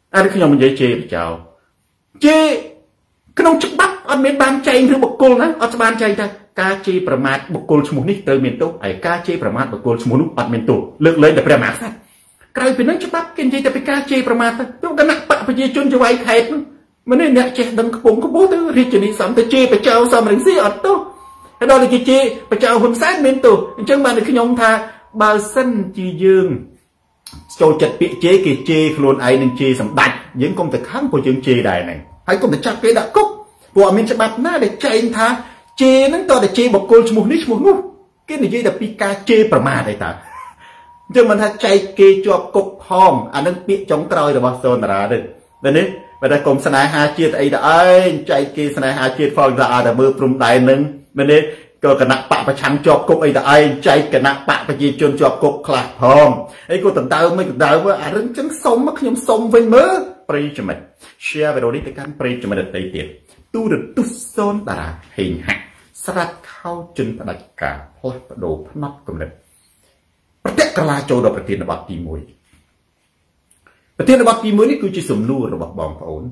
អានេះខ្ញុំនិយាយជេរបចោជេក្នុងច្បាប់អត់មានបានចែងឬបុគ្គលណាអត់បានចែងថាការជេរប្រមាថបុគ្គលឈ្មោះនេះត្រូវមានទោសហើយការជេរប្រមាថបុគ្គលឈ្មោះនោះអត់មានទោសលើកលែងតែព្រះមហាក្សត្រក្រៅពីនេះច្បាប់គេនិយាយតែពីការជេរប្រមាថទៅគណៈបកប្រជាជនចវាយខេតមិននេះអ្នកចេះដឹងខ្ពងខ្ពស់ទៅរាជនីសំទៅជេរបចោសំរងស៊ីអត់ទោសហើយដល់តែជេរបចោហ៊ុនសែនមានទោសអញ្ចឹងបានខ្ញុំថាបើសិនជាយើងចូលចិត្តពាក្យជេរគេជេរខ្លួនឯងនឹងជេរសម្ដេចយើងកុំទៅខឹងពួកយើងជេរដែរហ្នឹងហើយកុំទៅចាប់គេដាក់គុកព្រោះអត់មានច្បាប់ណាដែលចែងថាជេរហ្នឹងតើតែជេរបុគ្គលឈ្មោះនេះឈ្មោះនោះគេនិយាយតែពីការជេរប្រមាថឯតាអញ្ចឹងមិនថាចែកគេជាប់គុកផងអានឹងពាក្យចុងក្រោយរបស់សូនតារាទេតែនេះបើតែកុំស្នេហាជាតិអីទៅឯងចែកគេស្នេហាជាតិផងថាអាចតែមើលព្រំដែនហ្នឹងមែនទេក៏គណៈបកប្រឆាំងជាប់គុកអីទៅឯងចែកគណៈបកប្រជាជនជាប់គុកខ្លះផងអីក៏ដណ្ដើមមិនដណ្ដើមអារឿងចឹងសុំមកខ្ញុំសុំវិញមើលប្រិយមិត្ត share វីដេអូនេះទៅកាន់ប្រិយមិត្តដទៃទៀតទូរទស្សន៍សូនតារាហេងហាក់ស្រាត់ខោជិនផ្ដាច់ការផ្លាស់ប្ដូរផ្នត់គំនិតប្រតិកលាចូលដល់ប្រធានបទទីមួយប្រធានបទទីមួយនេះគឺជាសំណួររបស់បងប្អូន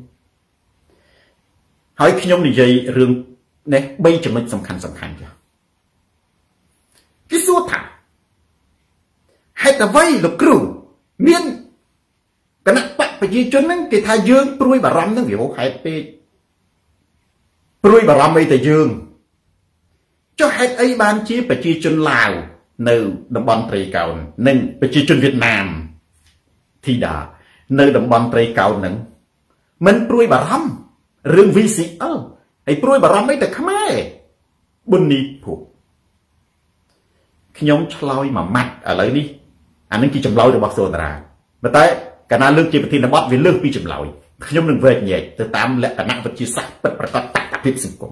ហើយខ្ញុំនិយាយរឿងនេះបីចំណុចសំខាន់សំខាន់ចាគេសួរថាហេតុអ្វីលោកគ្រូមានគណៈបកប្រជាជនហ្នឹងគេថាយើងព្រួយបារម្ភហ្នឹងវាហេតុពេកព្រួយបារម្ភអីតែយើងចុះហេតុអីបានជាប្រជាជនឡាវនៅតំបន់ព្រៃកោណនិងប្រជាជនវៀតណាមធីតានៅតំបន់ព្រៃកោណហ្នឹងមិនព្រួយបារម្ភរឿង វី ស៊ី អែល ហើយព្រួយបារម្ភអីតែខ្មែរប៊ុននីភុខ្ញុំឆ្លើយមួយម៉ាត់ឥឡូវនេះអានឹងជាចម្លើយរបស់សូនតារាប៉ុន្តែកាលណាលើកជាប្រធានបទវាលើសពីចម្លើយខ្ញុំនឹងវែកញែកទៅតាមលក្ខណៈវិទ្យាសាស្ត្រពិតប្រាកដតថភាពសង្គម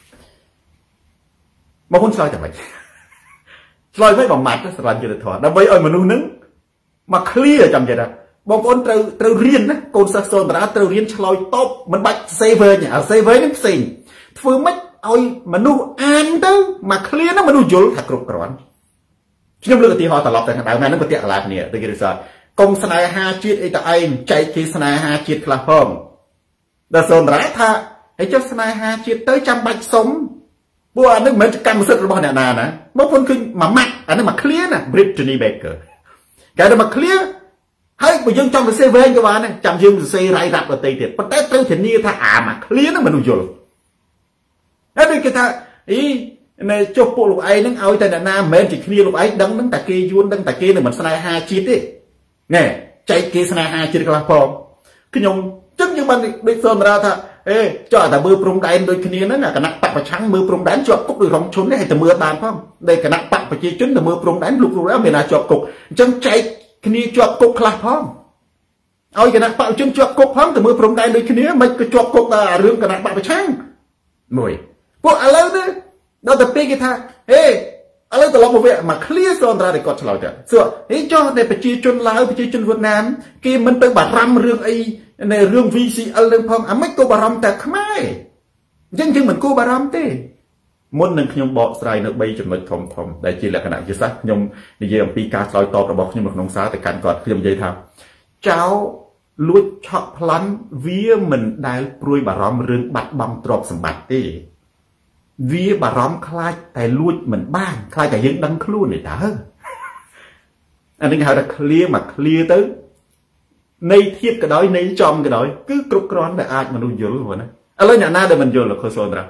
មកហ៊ុនឆ្លើយតែម៉េចឆ្លើយមិនមួយម៉ាត់ស្រឡាញ់យុត្តិធម៌ដើម្បីឲ្យមនុស្សនឹងមក clear ចាំចេះថាបងប្អូនត្រូវត្រូវរៀនណាកូនសិស្សសូនតារាត្រូវរៀនឆ្លើយតបមិនបាច់ save វិញអា save វិញផ្សេងធ្វើម៉េចឲ្យមនុស្សអានទៅមក clear ណាមនុស្សយល់ថាគ្រប់គ្រាន់ខ្ញុំលើកឧទាហរណ៍ត្រឡប់ទៅខាងដើមហ្នឹងប្រតិកលាគ្នាដូចគេថាកុំស្នេហាជាតិអីតឯងចែកគេស្នេហាជាតិខ្លះផងដល់សូនតារាថាហើយចុះស្នេហាជាតិទៅចាំបាច់សុំព្រោះអានេះមិនមែនកម្មសិទ្ធិរបស់អ្នកណាណាបងប្អូនឃើញមួយម៉ាត់អានេះមក clear ណា Brittany Baker គេទៅមក clear ហើយបើយើងចង់ទៅសេវែងក៏បានដែរចាំយើងទៅសេរ៉ៃរ៉ាប់ដទៃទៀតប៉ុន្តែត្រូវធានាថាអាមក clear ហ្នឹងមនុស្សយល់ហើយដូចគេថាអីនៅចុះពួកលោកឯងហ្នឹងឲ្យតែអ្នកណាមិនមែនជាគ្នាលោកឯងដឹងហ្នឹងតែគេយួនដឹងតែគេនឹងមិនស្នេហាជាតិទេណែចែកគេស្នេហាជាតិខ្លះផងខ្ញុំចឹងយើងបានដូចសូមរាថាអេចុះតែមើលព្រំដែនដូចគ្នាហ្នឹងគណៈបកប្រឆាំងមើលព្រំដែនជាប់គុកដូចរងឈុននេះឲ្យតែមើលបានផងដែលគណៈបកប្រជាជនទៅមើលព្រំដែនលោកគ្រូដែរមានណាជាប់គុកអញ្ចឹងចែកគ្នាជាប់គុកខ្លះផងឲ្យគណៈបកប្រជាជនជាប់គុកផងទៅមើលព្រំដែនដូចគ្នាមិនក៏ជាប់គុកដល់រឿងគណៈបកប្រឆាំងមួយពួកឥឡូវនេះដល់តែពេលគេថាហេឥឡូវត្រឡប់មកវាមក clear សូនតារាដែលគាត់ឆ្លើយទៅសួរហេចុះតែប្រជាជនឡាវប្រជាជនវៀតណាមគេមិនទៅបារម្ភរឿងអីនៅរឿង វី ស៊ី អែល នឹងផងអាមិនក៏បារម្ភតែខ្មែរអញ្ចឹងយើងមិនគួរបារម្ភទេមុននឹងខ្ញុំបកស្រាយនៅបីចំណុចធំធំដែលជាលក្ខណៈវិទ្យាសាស្ត្រខ្ញុំនិយាយអំពីការឆ្លើយតបរបស់ខ្ញុំនៅក្នុងសារទៅកាន់គាត់ខ្ញុំនិយាយថាចៅលួចឆក់ប្លន់វាមិនដែលព្រួយបារម្ភរឿងបាត់បង់ទ្រព្យសម្បត្តិទេវាបារម្ភខ្លាចតែលួចមិនបានខ្លាចតែយើងដឹងខ្លួនទេតើអានេះគេហៅថា clear មក clear ទៅនៃធៀបក៏ដោយនៃចំក៏ដោយគឺគ្រប់គ្រាន់តែអាចមនុស្សយល់ហ្នឹងណាឥឡូវអ្នកណាដែលមិនយល់លោកខុសសូនតារា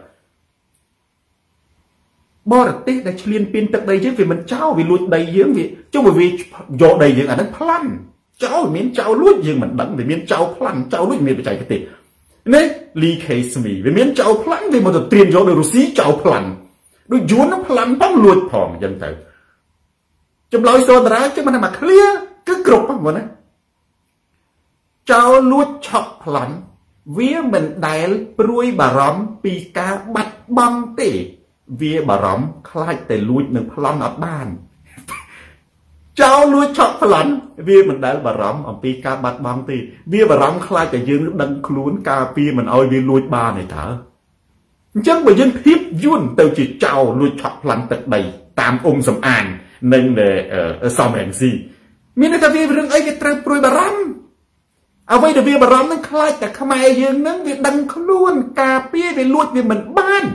បរទេសដែលឈ្លានពានទឹកដីយើងវាមិនចោលវាលួចដីយើងវាចុះវាយកដីយើងអាហ្នឹងប្លន់ចោលមានចោលលួចយើងមិនដឹងវាមានចោលប្លន់ចោលលួចមានបច្ចេកទេសនេះលីខេស្មីវាមានចោលប្លន់វាមកទៅត្រៀមយកដោយរុស្ស៊ីចោលប្លន់ដូចយួនហ្នឹងប្លន់ផងលួចផងអញ្ចឹងទៅចម្លើយសូនតារាចឹងមិនថាមក clear គឺគ្រប់ហ្នឹងណាចោលលួចឆក់ប្លន់វាមិនដែលព្រួយបារម្ភពីការបាត់បង់ទេវាបារម្ភខ្លាចតែលួចនឹងប្លន់អត់បានចោលលួចឆក់ប្លន់វាមិនដែលបារម្ភអំពីការបាត់បង់ទេវាបារម្ភខ្លាចតែយើងដឹងខ្លួនការពារមិនឲ្យវាលួចបានទេតើអញ្ចឹងបើយើងធៀបយួនទៅជាចោលលួចឆក់ប្លន់ទឹកដីតាមអ៊ុំសំអាននិងសំរងស៊ីមានន័យថាវារឿងអីគេត្រូវព្រួយបារម្ភអ្វីដែលវាបារម្ភនឹងខ្លាចតែខ្មែរយើងនឹងវាដឹងខ្លួនការពារវាលួចវាមិនបាន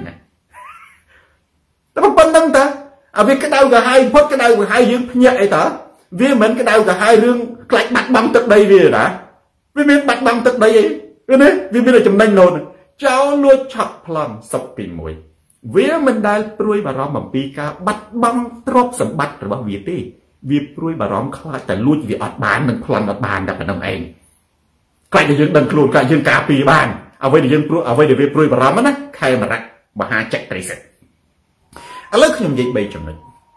តែប៉ុណ្្នឹងតាអ្វីក្តៅក្រហាយផុតក្តៅក្រហាយយើងភ្ញាក់អីតាវាមិនក្តៅក្រហាយរឿងខ្លាចបាត់បង់ទឹកដីវាណាវាមានបាត់បង់ទឹកដីអីណាវាមានតែចំណេញលោតចោលលួចឆក់ប្លន់សុកទីមួយវាមិនដែលព្រួយបារម្ភអំពីការបាត់បង់ទ្រព្យសម្បត្តិរបស់វាទេវាព្រួយបារម្ភខ្លាចតែលួចវាអត់បាននឹងប្លន់អត់បានតែប៉ុណ្្នឹងឯងខ្លាចតែយើងដឹងខ្លួនខ្លាចយើងការពារបានអ្វីដែលយើងព្រួយអ្វីដែលវាព្រួយបារម្ភណាខេមរៈមហាចក្រីសិទ្ធឥឡូវខ្ញុំនិយាយបីចំណុច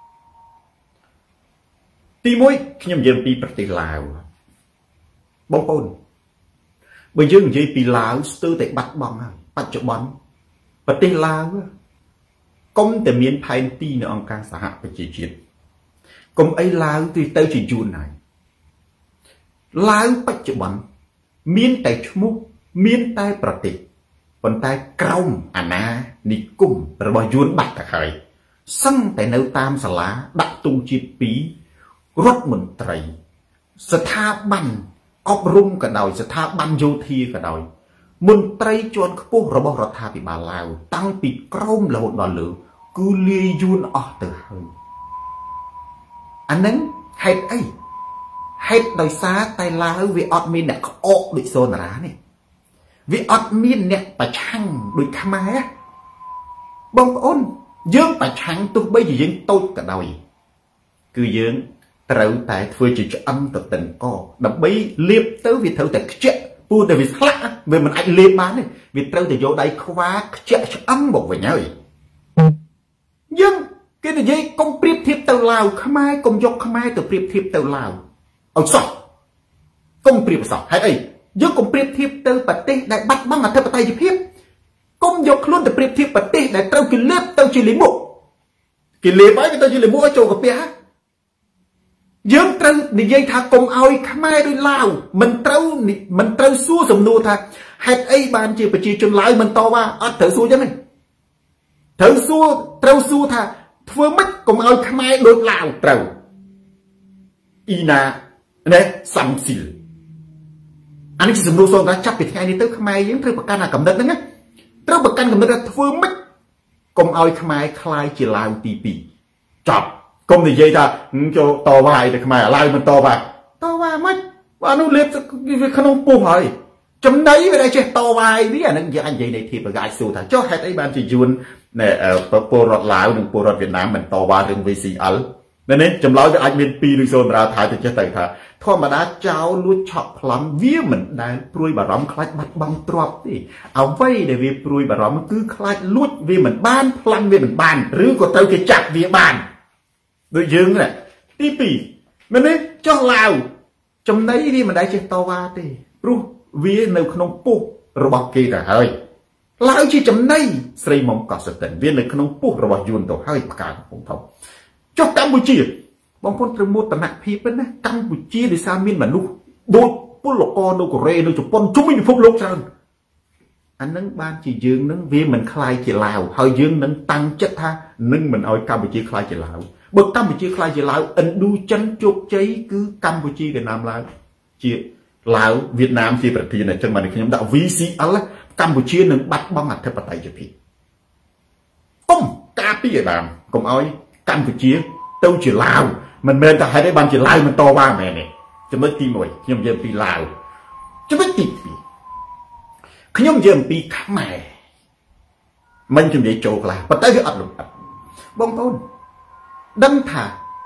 ទីមួយខ្ញុំនិយាយពីប្រទេសឡាវបងប្អូនបើយើងនិយាយពីឡាវស្ទើរតែបាត់បង់ហើយបច្ចុប្បន្នប្រទេសឡាវកុំតែមានផែនទីនៅអង្គការសហប្រជាជាតិកុំអីឡាវទៅទៅជាយួនហើយឡាវបច្ចុប្បន្នមានតែឈ្មោះមានតែប្រទេសប៉ុន្តែក្រមអាណានិគមរបស់យួនបាត់ទៅហើយសឹងតែនៅតាមសាលាដាក់ទង់ជាតិពីររដ្ឋមន្ត្រីស្ថាប័នអប់រំក៏ដោយស្ថាប័នយោធាក៏ដោយមន្ត្រីជាន់ខ្ពស់របស់រដ្ឋាភិបាលឡាវតាំងពីក្រមរហូតដល់លើគឺលាយយួនអស់ទៅហើយអានឹងហេតុអីហេតុដោយសារតែឡាវវាអត់មានអ្នកក្អកដូចសូនារានេះវាអត់មានអ្នកប្រឆាំងដូចខ្មែរបងប្អូនយើងប្រឆាំងទោះបីជាយើងតូចក៏ដោយគឺយើងត្រូវតែធ្វើជាឆ្អឹងទៅតឹងកដើម្បីលាបទៅវាត្រូវតែខ្ជាក់ពូតែវាស្លាក់វាមិនអាចលាបបានទេវាត្រូវតែយកដៃខ្វាខ្ជាក់ឆ្អឹងមកវិញហើយយើងគេនិយាយកុំប្រៀបធៀបទៅឡាវខ្មែរកុំយកខ្មែរទៅប្រៀបធៀបទៅឡាវឲ្យសោះកុំប្រៀបសោះហេតុអីយើងកុំប្រៀបធៀបទៅប្រទេសដែលបាត់បង់អធិបតេយ្យភាពកុំយកខ្លួនទៅប្រៀបធៀបប្រទេសដែលត្រូវគេលេបទៅជាលិមុខគេលេបហើយវាទៅជាលិមុខឲ្យចូលកាពះយើងត្រូវនិយាយថាកុំឲ្យខ្មែរដូចឡាវមិនត្រូវមិនត្រូវសួរសំណួរថាហេតុអីបានជាប្រជាជនឡាវមិនតវ៉ាអត់ត្រូវសួរចឹងទេត្រូវសួរត្រូវសួរថាធ្វើម៉េចកុំឲ្យខ្មែរដូចឡាវត្រូវអ៊ីណាណែសំស៊ីលអានេះជាសំណួរសួរថាចាប់ពីថ្ងៃនេះទៅខ្មែរយើងត្រូវប្រកាន់អាកំណត់ហ្នឹងណាត្រូវប្រកាន់កំណត់ថាធ្វើម៉េចកុំឲ្យខ្មែរคล้ายជាឡាវទីពីរចប់កុំនិយាយថាចូលតវ៉ាឲ្យតែខ្មែរឡាវមិនតវ៉ាតវ៉ាមិនអានោះលេបវាក្នុងពុះហើយចំណៃវាដែលចេះតវ៉ាឲ្យវាអានឹងយើងអាចនិយាយនៃធៀបប្រកាសសួរថាចុះហេតុអីបានជាយួនពលរដ្ឋឡាវនិងពលរដ្ឋវៀតណាមមិនតវ៉ារឿង V C L នៅនេះចម្លើយវាអាចមានពីរឬសូនរាថាទៅចេះទៅថាធម្មតាចោលលួចឆក់ប្លន់វាមិនដែលព្រួយបារម្ភខ្លាចបាត់បង់ទ្រព្យទេអ្វីដែលវាព្រួយបារម្ភគឺខ្លាចលួចវាមិនបានប្លន់វាមិនបានឬក៏ត្រូវគេចាប់វាបានដូចយើងណាទីពីរមែនទេចុះឡាវចំណៃវាមិនដែលចេះតវ៉ាទេព្រោះវានៅក្នុងពុះរបស់គេទៅហើយឡាវជាចំណៃស្រីមុំកោះសតិនវានៅក្នុងពុះរបស់យួនទៅហើយផ្កាកំពុងធំចុះកម្ពុជាបងប្អូនត្រូវមោទនភាពណាកម្ពុជាដោយសារមានមនុស្សដូចពលករនៅកូរ៉េនៅជប៉ុនជុំវិញពិភពលោកច្រើនអានឹងបានជាយើងនឹងវាមិនคล้ายជាឡាវហើយយើងនឹងតាំងចិត្តថានឹងមិនឲ្យកម្ពុជាคล้ายជាឡាវបើកម្ពុជាคล้ายជាឡាវឥណ្ឌូចិនជោគជ័យគឺកម្ពុជាវៀតណាមឡាវជាឡាវវៀតណាមជាប្រធានអញ្ចឹងបានខ្ញុំដាក់ V C L កម្ពុជានឹងបាត់បង់អធិបតេយ្យភាពកុំការពារឲ្យបានកុំឲ្យកម្ពុជាទៅជាឡាវមិនមែនតែហេតុអីបានជាឡាវមិនតវ៉ាមែនទេចំណុចទីមួយខ្ញុំនិយាយពីឡាវចំណុចទីពីរខ្ញុំនិយាយពីខ្មែរមិនជំនាញចូលខ្លះប៉ុន្តែវាអត់លំអិតបងប្អូនដឹងថា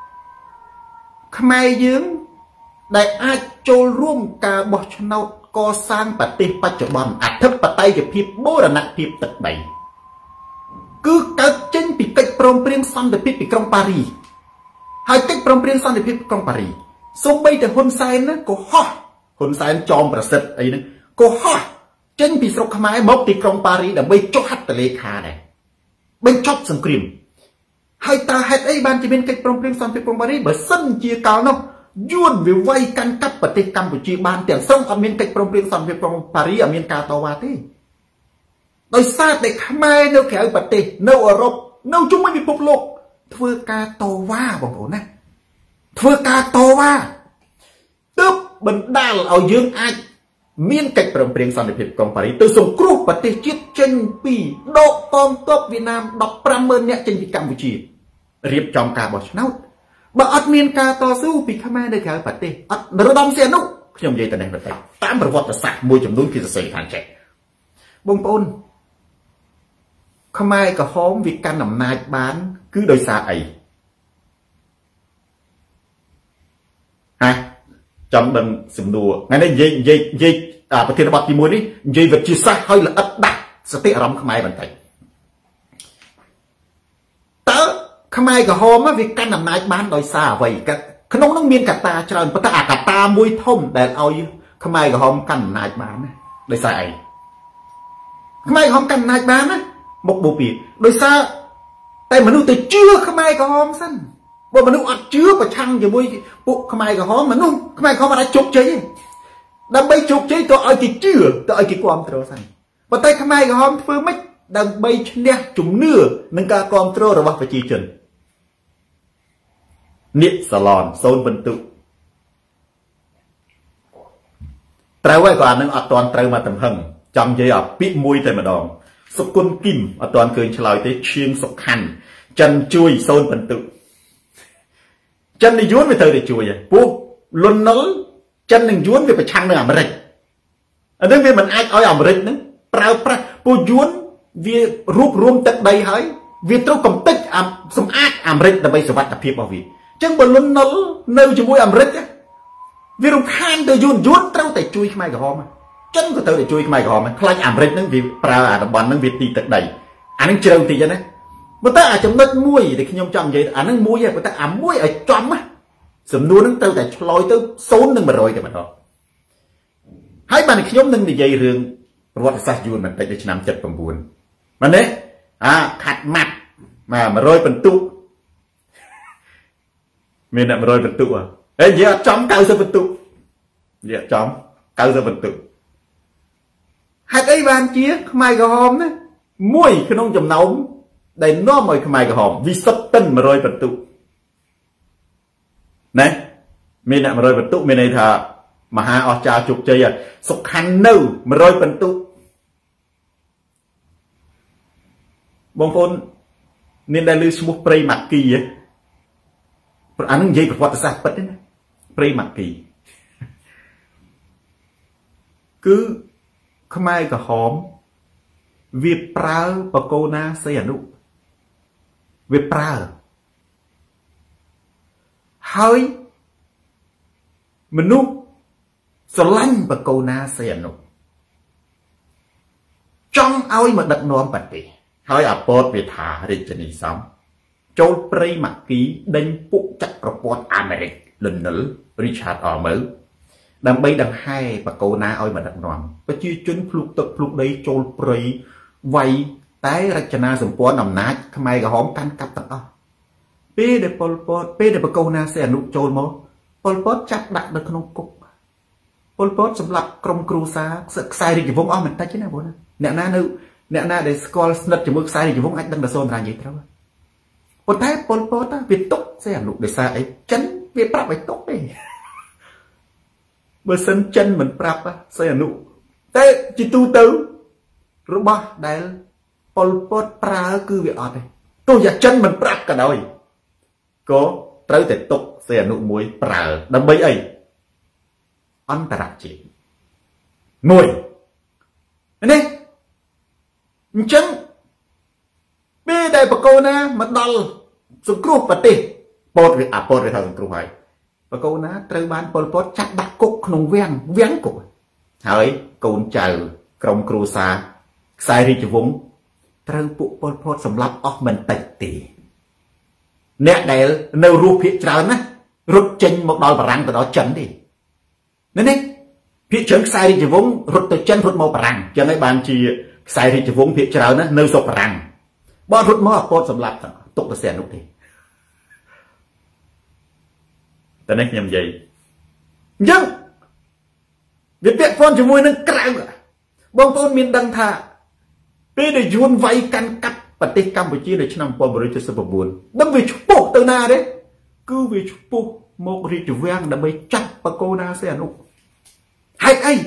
ខ្មែរយើងដែលអាចចូលរួមការបោះឆ្នោតកសាងប្រទេសបច្ចុប្បន្នអធិបតេយ្យភាពបូរណភាពទឹកដីគឺកើតចេញពីកិច្ចព្រមព្រៀងសន្តិភាពពីក្រុងប៉ារីសហើយកិច្ចព្រមព្រៀងសន្តិភាពក្រុងប៉ារីសសូម្បីតែហ៊ុនសែនណាក៏ហោះហ៊ុនសែនចោមប្រសិទ្ធអីហ្នឹងក៏ហោះចេញពីស្រុកខ្មែរមកទីក្រុងប៉ារីសដើម្បីចុះហត្ថលេខាដែរបញ្ចប់សង្គ្រាមហើយតើហេតុអីបានជាមានកិច្ចព្រមព្រៀងសន្តិភាពក្រុងប៉ារីសបើសិនជាកាលនោះយួនវាវាយកាន់កាប់ប្រទេសកម្ពុជាបានទាំងស្រុងអត់មានកិច្ចព្រមព្រៀងសន្តិភាពក្រុងប៉ារីសអត់មានការតវ៉ាទេដោយសារតែខ្មែរនៅក្រៅប្រទេសនៅអឺរ៉ុបនៅជុំវិញពិភពលោកធ្វើការតវ៉ាបងប្អូនណាធ្វើការតវ៉ាទើបបណ្ដាលឲ្យយើងអាចមានកិច្ចព្រមព្រៀងសន្តិភាពក្រុងប៉ារីសទៅសង្គ្រោះប្រទេសជាតិចេញពីដកកងទ័ពវៀតណាមដប់ប្រាំម៉ឺននាក់ចេញពីកម្ពុជារៀបចំការបោះឆ្នោតបើអត់មានការតស៊ូពីខ្មែរនៅក្រៅប្រទេសអត់នរោត្តមសីហនុខ្ញុំនិយាយតែនេះទៅតាមប្រវត្តិសាស្ត្រមួយចំនួនគេសរសេរថាចេះបងប្អូនខ្មែរក្រហមវាកាន់អំណាចបានគឺដោយសារអីហ៎ចាំដឹងសំណួរថ្ងៃនេះនិយាយនិយាយនិយាយប្រធានបទទីមួយនេះនិយាយវិទ្យាសាស្ត្រឲ្យល្អិតដាក់សតិអារម្មណ៍ខ្មែរបន្តិចតើខ្មែរក្រហមវាកាន់អំណាចបានដោយសារអ្វីក្នុងនោះមានកត្តាច្រើនប៉ុន្តែអាកត្តាមួយធំដែលឲ្យខ្មែរក្រហមកាន់អំណាចបានណាដោយសារអីខ្មែរក្រហមកាន់អំណាចបានណាមុខបូព៌ាដោយសារតែមនុស្សទៅជឿខ្មែរក្រហមសិនបើមនុស្សអត់ជឿប្រឆាំងជាមួយពួកខ្មែរក្រហមមនុស្សខ្មែរក្រហមអាចជោគជ័យទេដើម្បីជោគជ័យទៅឲ្យគេជឿទៅឲ្យគេគ្រប់គ្រងសិនប៉ុន្តែខ្មែរក្រហមធ្វើម៉េចដើម្បីឈ្នះជំនឿនឹងការគ្រប់គ្រងរបស់ប្រជាជននេះសាឡនសូនបន្ទុកត្រូវហើយក៏អានឹងអត់ទាន់ត្រូវមកទំហឹងចង់និយាយឲ្យពាក្យមួយតែម្ដងសុគន្ធគីមអត់ទាន់ឃើញឆ្លើយទេឈៀងសុខាន់ចិនជួយសូនបន្ទុកចិននឹងយួនវាត្រូវតែជួយហើយពួកលន់ណុលចិននឹងយួនវាប្រឆាំងនឹងអាមេរិកអានឹងវាមិនអាចឲ្យអាមេរិកនឹងប្រើប្រាស់ពួកយួនវារួបរวมទឹកដីហើយវាត្រូវកំទេចសម្អាតអាមេរិកដើម្បីសុវត្ថិភាពរបស់វាអញ្ចឹងបើលន់ណុលនៅជាមួយអាមេរិកវារំខានទៅយួនយួនត្រូវតែជួយខ្មែរក្រហមចិនក៏ត្រូវតែជួយខ្មែរក្រហមខ្លាចអាមេរិកនឹងវាប្រើអាតំបន់នឹងវាទីទឹកដីអានឹងជ្រៅតិចណាប៉ុន្តែអាចំណុចមួយដែលខ្ញុំចង់និយាយអានឹងមួយប៉ុន្តែអាមួយឲ្យចំសំណួរនឹងត្រូវតែឆ្លើយទៅศูนย์នឹង100តែម្ដងហើយបានខ្ញុំនឹងនិយាយរឿងប្រវត្តិសាស្ត្រយួនបន្តិចនៅឆ្នាំเจ็ดสิบเก้าមែនទេអាខាត់ម៉ាត់មក100បន្ទុកមានតែ100បន្ទុកហ៎ហើយនិយាយអត់ចំ90បន្ទុកនិយាយចំ90បន្ទុកហេតុអីបានជាខ្មែរក្រហមណាមួយក្នុងចំណោមដែលនាំឲ្យខ្មែរក្រហមវិសុទ្ធតិន100បន្ទុកណាមានតែ100បន្ទុកមានន័យថាមហាអស្ចារ្យជោគជ័យសុខាន់នៅ100បន្ទុកបងប្អូនមានដែលឮឈ្មោះព្រៃម៉ាគីហ៎អានឹងនិយាយប្រវត្តិសាស្ត្រពិតទេណាព្រៃម៉ាគីគឺខ្មែរក្រហមវាប្រើបកូណាសីហនុវាប្រើហើយមនុស្សស្រឡាញ់បកូណាសីហនុចង់ឲ្យមកដឹកនាំប្រទេសហើយអាពតវាថារាជនីសំចូលព្រៃម៉ាគីដេញពួកចក្រពត្តិអាមេរិកលន់ណុលរីឆាតអមឺដើម្បីដង្ហែបកូណាឲ្យមកដឹកនាំប្រជាជនភ្លុកទឹកភ្លុកដីចូលព្រៃវាយតែរចនាសម្ព័ន្ធអំណាចខ្មែរក្រហមកាន់កាប់ទាំងអស់ពេលដែលប៉ុលពតពេលដែលបកូណាសីហនុចូលមកប៉ុលពតចាប់ដាក់នៅក្នុងគុកប៉ុលពតសម្រាប់ក្រុមគ្រួសារខ្សែរាជវង្សអស់មិនតិចទេណាបងអ្នកណានៅអ្នកណាដែលស្គាល់ស្និទ្ធជាមួយខ្សែរាជវង្សអាចដឹងដល់សូនរានិយាយត្រូវប៉ុន្តែប៉ុលពតវាទុកសីហនុដោយសារអីចិនវាប្រាប់ឲ្យទុកទេបើសិនចិនមិនប្រាប់សីហនុតែជាទូទៅរបស់ដែលប៉ុលពតប្រើគឺវាអត់ទេទោះយ៉ាងចិនមិនប្រាប់ក៏ដោយក៏ត្រូវតែទុកសីហនុមួយប្រើដើម្បីអីអន្តរជាតិមួយនេះអញ្ចឹងពេលដែលបកូណាមកដល់សង្គ្រោះប្រទេសពតវាអាពតវាថាសង្គ្រោះហើយបកូណាត្រូវបានប៉ុលពតចាត់ដាក់គុកក្នុងវាំងវាំងគុកហើយកូនចៅក្រុមគ្រួសារខ្សែរាជវង្សត្រូវពួកប៉ុលពតសម្លាប់អស់មិនតិចទេអ្នកដែលនៅរស់ភាគច្រើនណារត់ចេញមកដល់បារាំងទៅដល់ចិនទេនេះនេះភាគច្រើនខ្សែរាជវង្សរត់ទៅចិនរត់មកបារាំងចឹងហើយបានជាខ្សែរាជវង្សភាគច្រើនណានៅស្រុកបារាំងបើរត់មកអាពតសម្លាប់ទុកទៅសែននោះទេតែនេះខ្ញុំនិយាយអញ្ចឹងវាពាក់ព័ន្ធជាមួយនឹងក្រៅបងប្អូនមានដឹងថាពេលដែលយួនវាយកាន់កាប់ប្រទេសកម្ពុជានៅឆ្នាំmột nghìn bảy trăm bảy mươi chínដឹងវាឆ្ពោះទៅណាទេគឺវាឆ្ពោះមករាជវាំងដើម្បីចាប់បកូណាសីហនុហេតុអី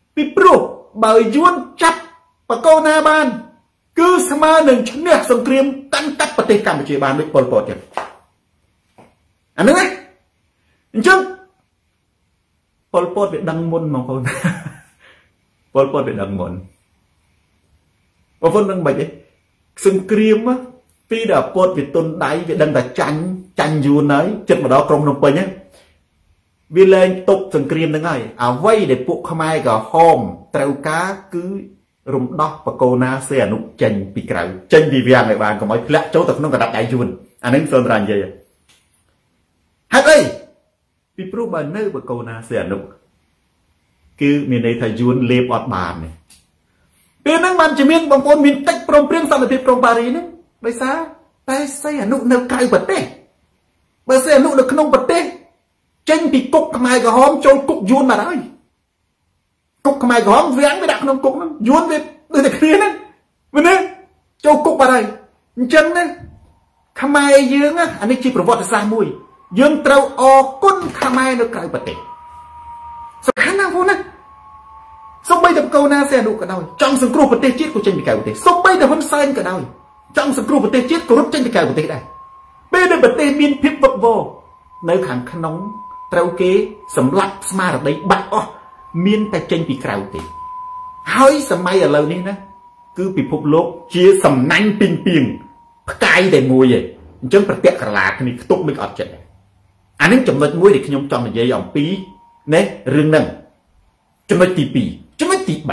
ពីព្រោះបើយួនចាប់បកូណាបានគឺស្មើនឹងឈ្នះសង្គ្រាមកាន់កាប់ប្រទេសកម្ពុជាបានដូចប៉ុលពតចឹងអាហ្នឹងណាអញ្ចឹងប៉ុលពតវាដឹងមុនបងប្អូនប៉ុលពតវាដឹងមុនបងប្អូនដឹងមិនទេសង្គ្រាមពីដល់ពតវាទុនដៃវាដឹងតែចាញ់ចាញ់យួនហើយចិត្តមកដល់ក្រុងភ្នំពេញហ្នឹងវាលែងទប់សង្គ្រាមហ្នឹងហើយអ្វីដែលពួកខ្មែរក្រហមត្រូវការគឺរំដោះបកូណាសេអនុចេញពីក្រៅចេញពីវាំងឲ្យបានកុំឲ្យធ្លាក់ចូលទៅក្នុងកណ្ដាប់ដៃយួនអានេះសូមរានិយាយហេតុអីពីព្រោះបើនៅបកូណាសេអនុគឺមានន័យថាយួនលេបអត់បានទេពេលហ្នឹងបានជាមានបងប្អូនមានតិចព្រមព្រៀងសន្តិភាពក្រុងប៉ារីហ្នឹងដោយសារតែសេអនុនៅក្រៅប្រទេសបើសេអនុនៅក្នុងប្រទេសចេញពីគុកខ្មែរក្រហមចូលគុកយួនមកហើយគុកខ្មែរក្រហមវាំងវាដាក់ក្នុងគុកហ្នឹងយួនវាដូចតែគ្នាហ្នឹងមែនទេចូលគុកបាត់ហើយអញ្ចឹងណាខ្មែរយើងអានេះជាប្រវត្តិសាស្ត្រមួយយើងត្រូវអរគុណខ្មែរនៅក្រៅប្រទេសសំខាន់ណាស់បងណាសូម្បីតែកូនណាសេអនុក៏ដោយចង់សង្គ្រោះប្រទេសជាតិក៏ចេញពីក្រៅប្រទេសសូម្បីតែហ៊ុនសែនក៏ដោយចង់សង្គ្រោះប្រទេសជាតិក៏រត់ចេញពីក្រៅប្រទេសដែរពេលដែលប្រទេសមានភាពវឹកវរនៅខាងក្នុងត្រូវគេសម្លាប់ស្មារតីបាត់អស់មានតែចេញពីក្រៅទេហើយសម័យឥឡូវនេះណាគឺពិភពលោកជាសំណាញ់ពីងពីងផ្កាយតែមួយឯងអញ្ចឹងប្រតិក្រឡាគ្នាខ្ទប់មិនអត់ចិត្តអានេះចំណុចមួយដែលខ្ញុំចង់និយាយអំពីណារឿងហ្នឹងចំណុចទីពីរចំណុចទីបី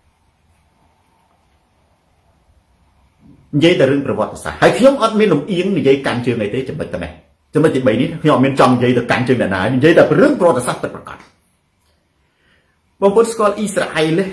និយាយតែរឿងប្រវត្តិសាស្ត្រហើយខ្ញុំអត់មានលំអៀងនិយាយកាន់ជើងអីទេចំណុចតែនេះចំណុចទីបីនេះខ្ញុំអត់មានចង់និយាយទៅកាន់ជើងអ្នកណានិយាយតែរឿងប្រវត្តិសាស្ត្រពិតប្រាកដបងប្អូនស្គាល់អ៊ីស្រាអែលទេ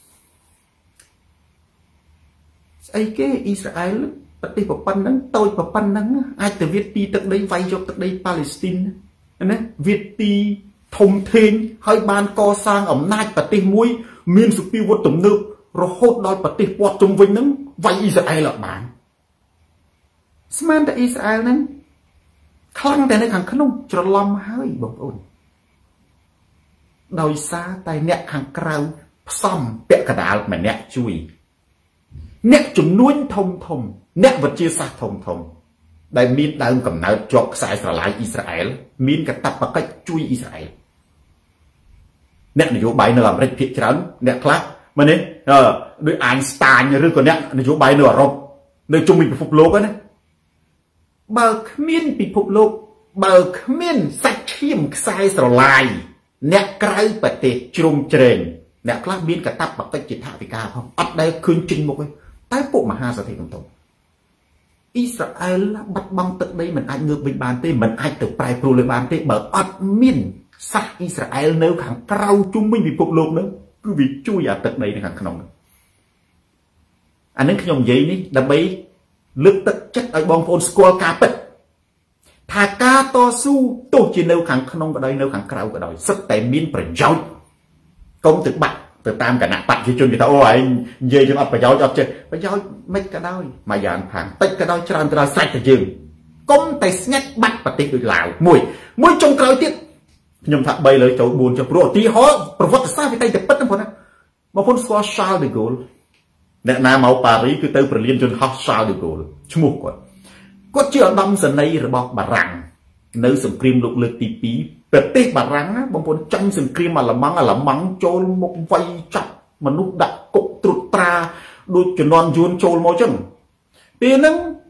ស្អីគេអ៊ីស្រាអែលប្រទេសប៉ុណ្ណឹងតូចប៉ុណ្ណឹងអាចទៅវាទីទឹកដីវាយយកទឹកដីប៉ាឡេស្ទីនណាវាទីធំធេងហើយបានកសាងអំណាចប្រទេសមួយមានសុភាវុធទំនើបរហូតដល់ប្រទេសព័ទ្ធជុំវិញហ្នឹងវាយអ៊ីស្រាអែលអត់បានស្មានតែអ៊ីស្រាអែលហ្នឹងខ្លាំងតែនៅខាងក្នុងច្រឡំហើយបងប្អូនដោយសារតែអ្នកខាងក្រៅផ្សំពាក់កណ្ដាលម្នាក់ជួយអ្នកជំនួញធំធំអ្នកវិទ្យាសាស្ត្រធំធំដែលមានដើមកំណើតជាប់ខ្សែស្រឡាយអ៊ីស្រាអែលមានកាតព្វកិច្ចជួយអ៊ីស្រាអែលអ្នកនយោបាយនៅអាមេរិកភាគច្រើនអ្នកខ្លះមែនទេដោយអាញស្តាញឬក៏អ្នកនយោបាយនៅអឺរ៉ុបនៅជុំវិញពិភពលោកណាបើគ្មានពិភពលោកបើគ្មានសាច់ឈាមខ្សែស្រឡាយអ្នកក្រៅប្រទេសជ្រុំជ្រែងអ្នកខ្លះមានកាតព្វកិច្ចជាថវិកាផងអត់ដែលឃើញចេញមុខទេតែពួកមហាសទ្ធិធំៗអ៊ីស្រាអែលបាត់បង់ទឹកដីមិនអាចងើបវិញបានទេមិនអាចទៅប្រែប្រួលបានទេបើអត់មានសាសអ៊ីស្រាអែលនៅខាងក្រៅជុំវិញពិភពលោកនោះគឺវាជួយអាទឹកដីនៅខាងក្នុងអានេះខ្ញុំនិយាយនេះដើម្បីលើកទឹកចិត្តឲ្យបងប្អូនស្គាល់ការពិតថាការតស៊ូទោះជានៅខាងក្នុងក៏ដោយនៅខាងក្រៅក៏ដោយសិតតែមានប្រយោជន៍កុំទៅបាក់ទៅតាមគណៈបព្វជិជនគេថាអូឯងនិយាយយើងអត់ប្រយោជន៍អត់ចេះប្រយោជន៍មិនក៏ដោយមួយយ៉ាងផាងតិចក៏ដោយច្រើនក៏ដោយស្រេចតែយើងកុំតែស្ងាត់បាត់ប្រទេសដូចឡាវមួយមួយចុងក្រោយទៀតខ្ញុំថាបីលើចូលបួនចុះព្រោះឧទាហរណ៍ប្រវត្តិសាស្ត្រវាតែតែពិតហ្នឹងបងណាបងប្អូនស្គាល់ Charles de Gaulle អ្នកណាមកប៉ារីគឺទៅប្រលានយន្តហោះ Charles de Gaulle ឈ្មោះគាត់គាត់ជាឧត្តមសេនីយ៍របស់បារាំងនៅសង្គ្រាមលោកលើកទីពីរប្រទេសបារាំងណាបងប្អូនចាញ់សង្គ្រាមអាល្លឺម៉ង់អាល្លឺម៉ង់ចូលមកវាយចាប់មនុស្សដាក់គុកត្រួតត្រាដូចជំនាន់យួនចូលមកចឹងពេលហ្នឹង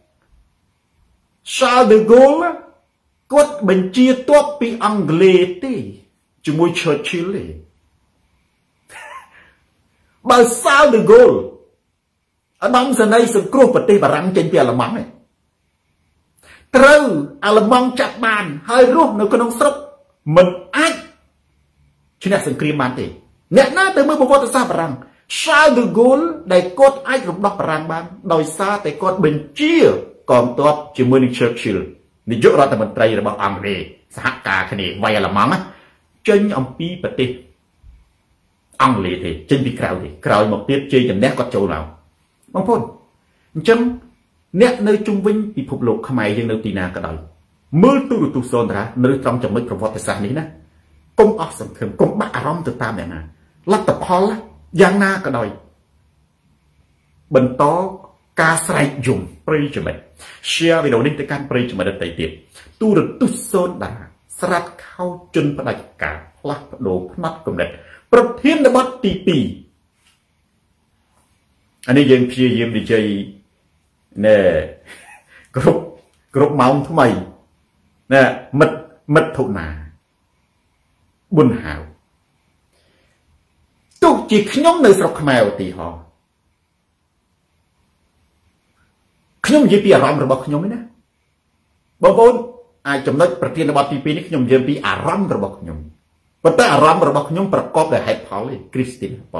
Charles de Gaulle គាត់បញ្ជាទ័ពពីអង់គ្លេសទេជាមួយ Churchill ទេបើ Charles de Gaulle ឧត្តមសេនីយ៍សង្គ្រោះប្រទេសបារាំងចេញពីអាល្លឺម៉ង់ទេត្រូវអាល្លឺម៉ង់ចាប់បានហើយរស់នៅក្នុងស្រុកមិនអាចឈ្នះសង្គ្រាមបានទេអ្នកណាទៅមើលប្រវត្តិសាស្ត្របារាំង Charles de Gaulle ដែលគាត់អាចរំដោះបារាំងបានដោយសារតែគាត់បញ្ជាកងទ័ពជាមួយនឹង Churchill នាយករដ្ឋមន្ត្រីរបស់អង់គ្លេសសហការគ្នាវាយអាល្លឺម៉ង់ចេញអំពីប្រទេសអង់គ្លេសទេចេញពីក្រៅទេក្រោយមកទៀតជ័យជំនះគាត់ចូលមកបងប្អូនអញ្ចឹងអ្នកនៅជុំវិញពិភពលោកខ្មែរយើងនៅទីណាក៏ដោយមើលទូរទស្សន៍សូនតារានៅត្រង់ចំណុចប្រវត្តិសាស្ត្រនេះណាកុំអស់សង្ឃឹមកុំបាក់អារម្មណ៍ទៅតាមអ្នកណាលទ្ធផលយ៉ាងណាក៏ដោយបន្តការស្រែកយំប្រិយមិត្ត share វីដេអូនេះទៅកាន់ប្រិយមិត្តដទៃទៀតទូរទស្សន៍សូនដាស្រាត់ខោជន់ផ្ដាច់ការផ្លាស់ប្ដូរផ្នត់គំនិតប្រធានបទទីពីរអានេះយើងព្យាយាមនិយាយណែគ្រប់គ្រប់ម៉ោងថ្មីណែមិត្តមិត្តធុណាប៊ុនហាវទោះជាខ្ញុំនៅស្រុកខ្មែរឧទាហរណ៍ខ្ញុំនិយាយពីអារម្មណ៍របស់ខ្ញុំទេណាបងប្អូនអាចចំណុចប្រធានបទទីពីរនេះខ្ញុំនិយាយពីអារម្មណ៍របស់ខ្ញុំប៉ុន្តែអារម្មណ៍របស់ខ្ញុំប្រកបដោយហេតុផលទេគ្រីស្ទីនប៉ុល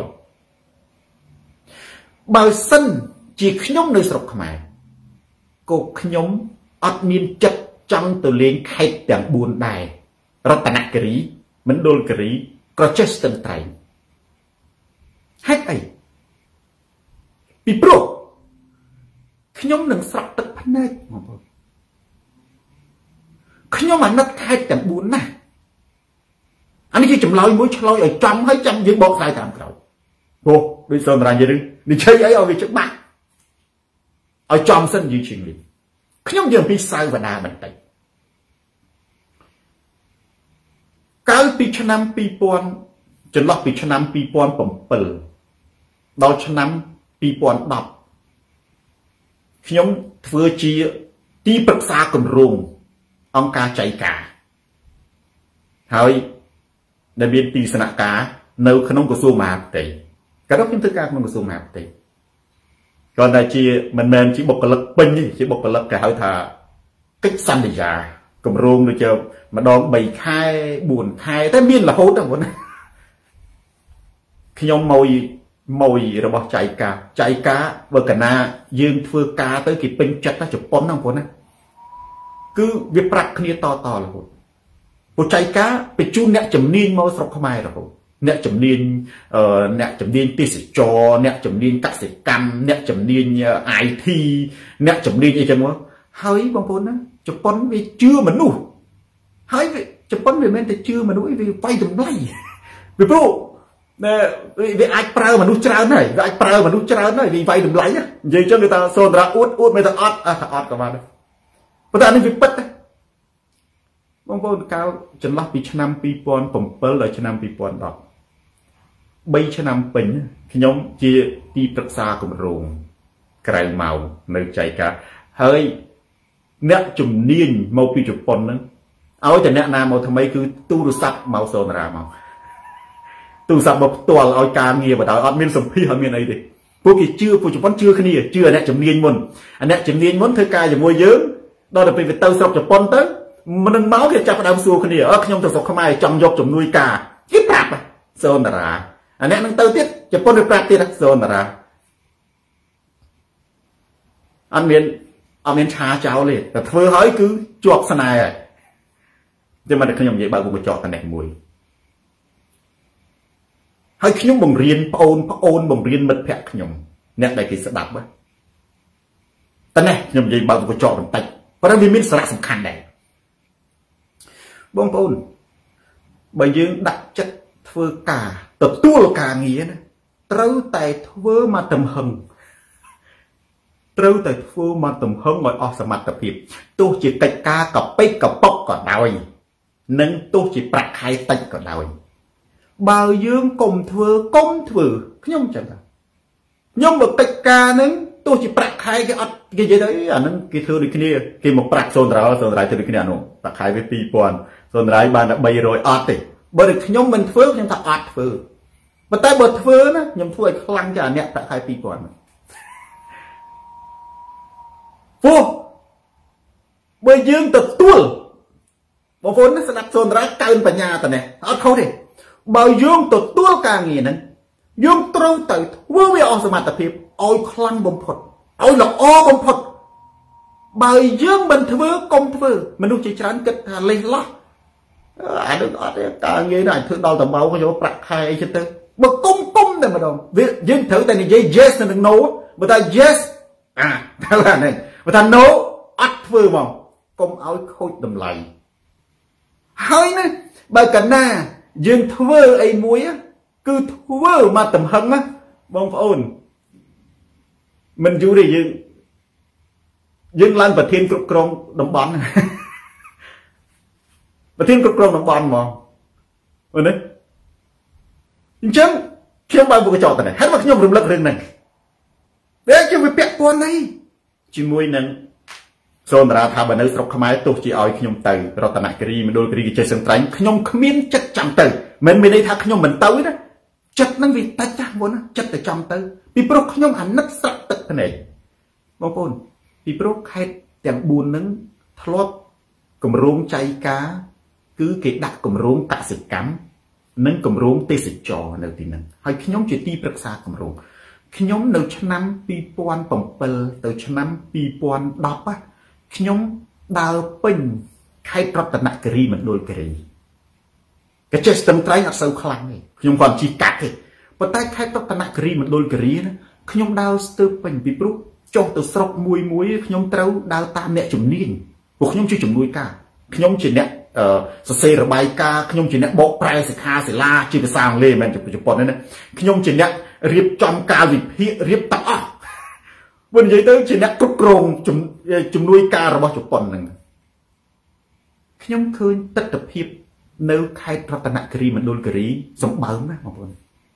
បើសិនជាខ្ញុំនៅស្រុកខ្មែរក៏ខ្ញុំអត់មានចិត្តចង់ទៅលេងខេត្តទាំងបួនដែររតនគិរីមណ្ឌលគិរីក្រចេះស្ទឹងត្រែងហេតុអីពីព្រោះខ្ញុំនឹងស្រក់ទឹកភ្នែកបងប្អូនខ្ញុំអាណិតខេត្តទាំងបួនណាស់អានេះជាចម្លើយមួយឆ្លើយឲ្យចំហើយចាំយើងបកស្រាយតាមក្រោយព្រោះដូចសន្តានយើងនិយាយអីឲ្យវាច្បាស់ឲ្យចំសិនយូរជាងនេះខ្ញុំនិយាយពីសាវតាបន្តិចកាលពីឆ្នាំពីរពាន់ចន្លោះពីឆ្នាំពីរពាន់bảyដល់ឆ្នាំពីរពាន់ដប់ខ្ញុំធ្វើជាទីប្រឹក្សាគម្រោងអង្គការចៃការហើយដែលមានទីស្នាក់ការនៅក្នុងក្រសួងមហាផ្ទៃកាលនោះខ្ញុំធ្វើការក្នុងក្រសួងមហាផ្ទៃគ្រាន់តែជាមិនមែនជាបុគ្គលិកពេញទេជាបុគ្គលិកគេហៅថាកិច្ចសន្យាគម្រោងដូចជាម្ដងបីខែបួនខែតែមានរហូតដល់បងខ្ញុំមកមួយរបស់ចៃការចៃការបើកណាយើងធ្វើការទៅគេពេញចិត្តណាជប៉ុនហ្នឹងបងណាគឺវាប្រាប់គ្នាតតរហូតព្រោះចៃការបញ្ជូនអ្នកជំនាញមកស្រុកខ្មែររហូតអ្នកជំនាញអ្នកជំនាញទេសចរអ្នកជំនាញកសិកម្មអ្នកជំនាញ ไอ ที អ្នកជំនាញអីចឹងមកហើយបងប្អូនណាជប៉ុនវាជឿមនុស្សហើយជប៉ុនវាមិនមែនតែជឿមនុស្សវាវាយតម្លៃពីព្រោះវាអាចប្រើមនុស្សច្រើនហើយវាអាចប្រើមនុស្សច្រើនហើយវាវាយតម្លៃនិយាយចឹងគេថាសូនតាអួតអួតមិនថាអត់អត់អត់ក៏បានដែរប៉ុន្តែអានេះវាពិតបងប្អូនកាលចន្លោះពីឆ្នាំពីរពាន់bảyដល់ឆ្នាំពីរពាន់ដប់បីឆ្នាំពេញខ្ញុំជាទីប្រឹក្សាគម្រោងក្រៅមកនៅចៃការហើយអ្នកជំនាញមកពីជប៉ុនហ្នឹងឲ្យតែអ្នកណាមកថ្មីគឺទូរស័ព្ទមកសូនរាមកទូរស័ព្ទមកផ្ទាល់ឲ្យការងារបណ្ដោយអត់មានសម្ភារអត់មានអីទេពួកគេជឿពួកជប៉ុនជឿគ្នាជឿអ្នកជំនាញមុនអ្នកជំនាញមុនធ្វើការជាមួយយើងដល់ទៅពេលទៅស្រុកជប៉ុនទៅមិនមកគេចាប់ផ្ដើមសួរគ្នាអើខ្ញុំទៅស្រុកខ្មែរចង់យកជំនួយការគេប្រាប់សូនរាអាអ្នកនឹងទៅទៀតជប៉ុនវាប្រាប់ទៀតសូនរាអត់មានអត់មានឆាចោលទេតែធ្វើហើយគឺជាប់ស្នេហ៍ហើយតែមកតែខ្ញុំនិយាយបើកកញ្ចក់តែនេះមួយហើយខ្ញុំបង្រៀនប្អូនប្អូនបង្រៀនមិត្តភក្តិខ្ញុំអ្នកដែលគេស្ដាប់តែនេះខ្ញុំនិយាយបើកកញ្ចក់បន្តិចប៉ុន្តែវាមានសារៈសំខាន់ដែរបងប្អូនបើយើងដាក់ចិត្តធ្វើការទទួលការងារណាត្រូវតែធ្វើមកទំហឹងត្រូវតែធ្វើមកទំហឹងឲ្យអស់សមត្ថភាពទោះជាកិច្ចការកប៉ិចកប៉ុកក៏ដោយនិងទោះជាប្រាក់ខែតិចក៏ដោយបើយើងកុំធ្វើកុំធ្វើខ្ញុំចឹងថាខ្ញុំបើកិច្ចការហ្នឹងទោះជាប្រាក់ខែគេអត់គេនិយាយទៅអាហ្នឹងគេធ្វើដូចគ្នាគេមកប្រាក់សូនតារាសូនតារាធ្វើដូចគ្នាអានោះប្រាក់ខែវាពីរពាន់សូនតារាបានតែបីរយអត់ទេបើតែខ្ញុំមិនធ្វើខ្ញុំថាអត់ធ្វើប៉ុន្តែបើធ្វើណាខ្ញុំធ្វើឲ្យខ្លាំងជាងអ្នកប្រាក់ខែពីរពាន់ព្រោះបើយើងទទួលបងប្អូនណាស្ដាប់សូនតារាកើនបញ្ញាតនេះអត់ខុសទេបើយើងទទួលការងារហ្នឹងយើងត្រូវទៅធ្វើវាអស់សមត្ថភាពឲ្យខ្លាំងបំផុតឲ្យល្អបំផុតបើយើងមិនធ្វើកុំធ្វើមនុស្សជាច្រើនគិតថាលេះលោះអានោះអត់ទេការងារណាធ្វើដល់តំបន់យកប្រាក់ខែអីចិត្តទៅបើគុំគុំតែម្ដងវាយើងត្រូវតែនិយាយ yes និង no បើថា yes អាតែហ្នឹងបើថា no អត់ធ្វើមកកុំឲ្យខូចតម្លៃហើយណាបើកណាយើងធ្វើអីមួយ cứ thua mà tầm hăng á bông ôn mình chú đi dương dương lan và thiên cực krong đồng bắn và thiên cực krong đồng bắn mà ôn đấy chứ khi ông bao vụ cái trò này hết mà nhom rung lắc rừng này đấy chứ vì bẹt con này chỉ mùi nâng rồi ra thà bà nữ sọc Khmer tôi chỉ oi nhom từ rồi tận cái gì mình đôi cái gì chơi sân tránh nhom khmiên chất chạm từ mình mình đây thà nhom mình tới đó chất năng vì ta chắc muốn chất từ trong tới vì pro nhom ảnh nứt sạch tự thế này bông bồn vì pro khai tiền buồn nâng thlop cầm rốn chay cá cứ cái đặt cầm rốn tạ sịch cắm nâng cầm rốn tê sịch trò nơi thì nâng hay nhom chỉ ti bậc xa cầm rốn nhom nơi chân năm pi pon bồng pel từ chân năm pi pon đọc á nhom đào pin khai trọt tận nặng kiri mình đôi kiri cái chết tầm trái ở sâu khăn này nhom còn chỉ cắt thì và tay khai trọt tận nặng kiri mình đôi kiri đó nhom đào từ pin bị brụ cho từ sọc mùi muối nhom trâu đào tam nẹt chủng niên buộc nhom chưa chủng nuôi cả nhom chỉ nẹt sơ rồi bài ca nhom chỉ nẹt bộ prai sẽ kha sẽ la chỉ phải sang lên mình chụp chụp bọn đấy nhom chỉ nẹt riệp trong ca vịt hiện riệp tóc bên dưới tới chỉ nẹt cốt rồng chủng chủng nuôi ca rồi bao chụp bọn này nhom khơi tất tập hiệp nếu khai trọt tận nặng kiri mình đôi kiri giống bớm đấy mọi người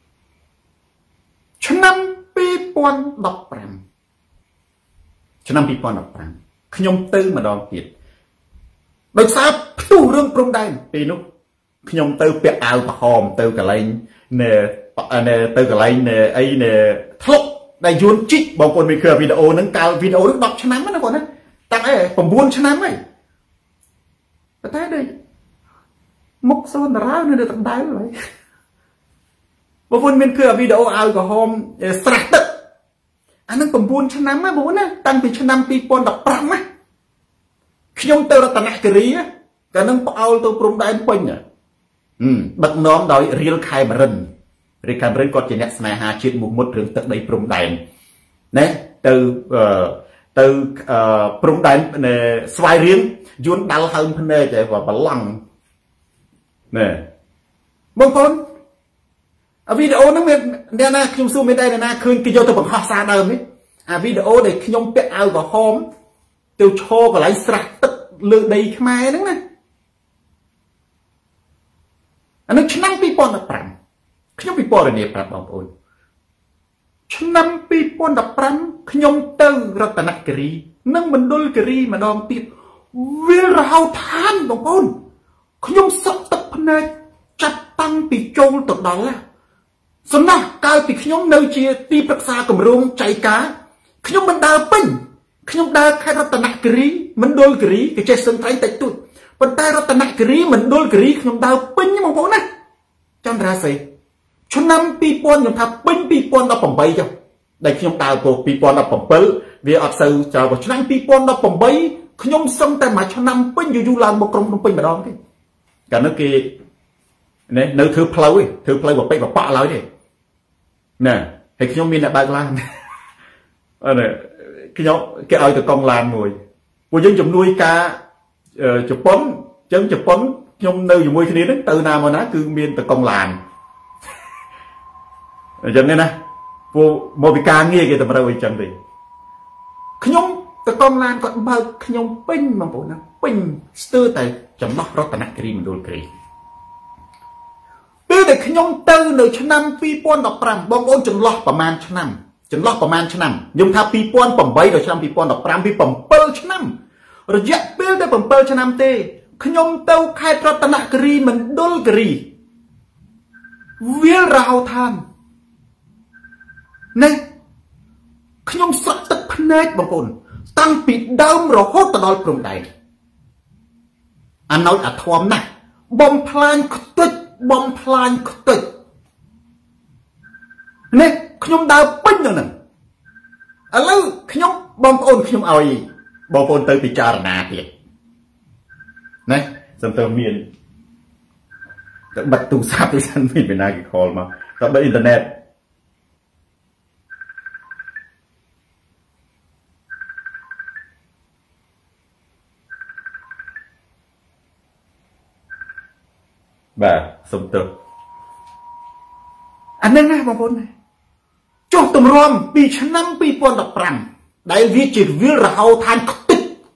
cho năm pi pon đọc pram cho năm pi pon đọc pram nhom tư mà đòn kiệtដោយសារផ្ទុះរឿងព្រំដែនពេលនោះខ្ញុំទៅពាក់អាវក្រហមទៅកន្លែងនៅទៅកន្លែងអីនៅធ្លុកដែលយួនជីកបងប្អូនមានឃើញវីដេអូហ្នឹងកាលវីដេអូហ្នឹង10ឆ្នាំណាបងណាតាំងអី9ឆ្នាំហើយតែដូចមុខសូនតារានៅដដែលហើយបងប្អូនមានឃើញវីដេអូអាវក្រហមស្រះទឹកអាហ្នឹង9ឆ្នាំណាបងណាតាំងពីឆ្នាំ2015ណាខ្ញុំទៅរតនគិរីកាលនឹងផ្អើលទៅព្រំដែនពេញដឹកនាំដោយរៀលខេមរិនរៀលខេមរិនគាត់ជាអ្នកស្នេហាជាតិមុខមុតរឿងទឹកដីព្រំដែនណាទៅទៅព្រំដែនស្វាយរៀងយួនដាល់ហើមភ្នែកតែបឡង់ណែបងប្អូនអាវីដេអូហ្នឹងមានអ្នកណាខ្ញុំសួរមានតែអ្នកណាឃើញគេយកទៅបង្ហោះសារដើមនេះអាវីដេអូដែលខ្ញុំពាក់អាវក្រហមទៅឈរកន្លែងស្រះទឹកលើដីខ្មែរហ្នឹងណាអានោះឆ្នាំ2015ខ្ញុំពិពណ៌នាប្រាប់បងប្អូនឆ្នាំ2015ខ្ញុំទៅរតនគិរីនិងមណ្ឌលគិរីម្ដងទៀតវារហោឋានបងប្អូនខ្ញុំសក់ទឹកភ្នែកចាប់តាំងពីចូលទៅដល់សំណោះកាលពីខ្ញុំនៅជាទីប្រឹក្សាគម្រោងចៃការខ្ញុំមិនដើរពេញខ្ញុំដើរខេត្តរតនគិរីមណ្ឌលគិរីគេចេះសឹងត្រៃតិចតួចប៉ុន្តែរតនគិរីមណ្ឌលគិរីខ្ញុំដើរពេញបងប្អូនណាចន្ទរាសីឆ្នាំ2000ខ្ញុំថាពេញ2018ចុះដែលខ្ញុំដើរពោ2017វាអត់សូវចូលឆ្នាំ2018ខ្ញុំសឹងតែមួយឆ្នាំពេញយូរយូរឡើងមកក្រុងភ្នំពេញម្ដងទេកាលនោះគេណែនៅធ្វើផ្លូវឯងធ្វើផ្លូវបបិបបក់ឡើយទេណែហើយខ្ញុំមានអ្នកបើកឡានអឺខ្ញុំគេឲ្យទៅកង់ឡានមួយពួកយើងជំនួយការជប៉ុនអញ្ចឹងជប៉ុនខ្ញុំនៅជាមួយគ្នាហ្នឹងទៅណាមកណាគឺមានទៅកង់ឡានអញ្ចឹងណាពួកមកពីការងារគេតម្រូវអញ្ចឹងទេខ្ញុំទៅកង់ឡានគាត់បើកខ្ញុំពេញបងប្អូនណាពេញស្ទើរតែចំណោះរតនគិរីមណ្ឌលគិរីពេលដែលខ្ញុំទៅនៅឆ្នាំ2015បងប្អូនចន្លោះប្រហែលឆ្នាំចន្លោះប្រហែលឆ្នាំខ្ញុំថា2008ដល់ឆ្នាំ2015ពី7ឆ្នាំរយៈពេលតែ7ឆ្នាំទេខ្ញុំទៅខេត្តរតនគិរីមណ្ឌលគិរីវាលរហោឋានណែខ្ញុំសក់ទឹកភ្នែកបងប្អូនតាំងពីដើមរហូតដល់ព្រំដែនអាណោចអាធំណាស់បំផ្លាញខ្ទេចបំផ្លាញខ្ទេចណែខ្ញុំដើរពេញហ្នឹងឥឡូវខ្ញុំបងប្អូនខ្ញុំឲ្យបងប្អូនទៅពិចារណាទៀតណាសំទៅមានទៅបិទទូរស័ព្ទទៅសិនមានពីណាគេខលមកទៅបិទអ៊ីនធឺណិតបាទសំទៅ anh nên này bằng bốn này cho tầm rom bị chăn năm bị bọn đập rằm đại viết chỉ viết là hậu than tích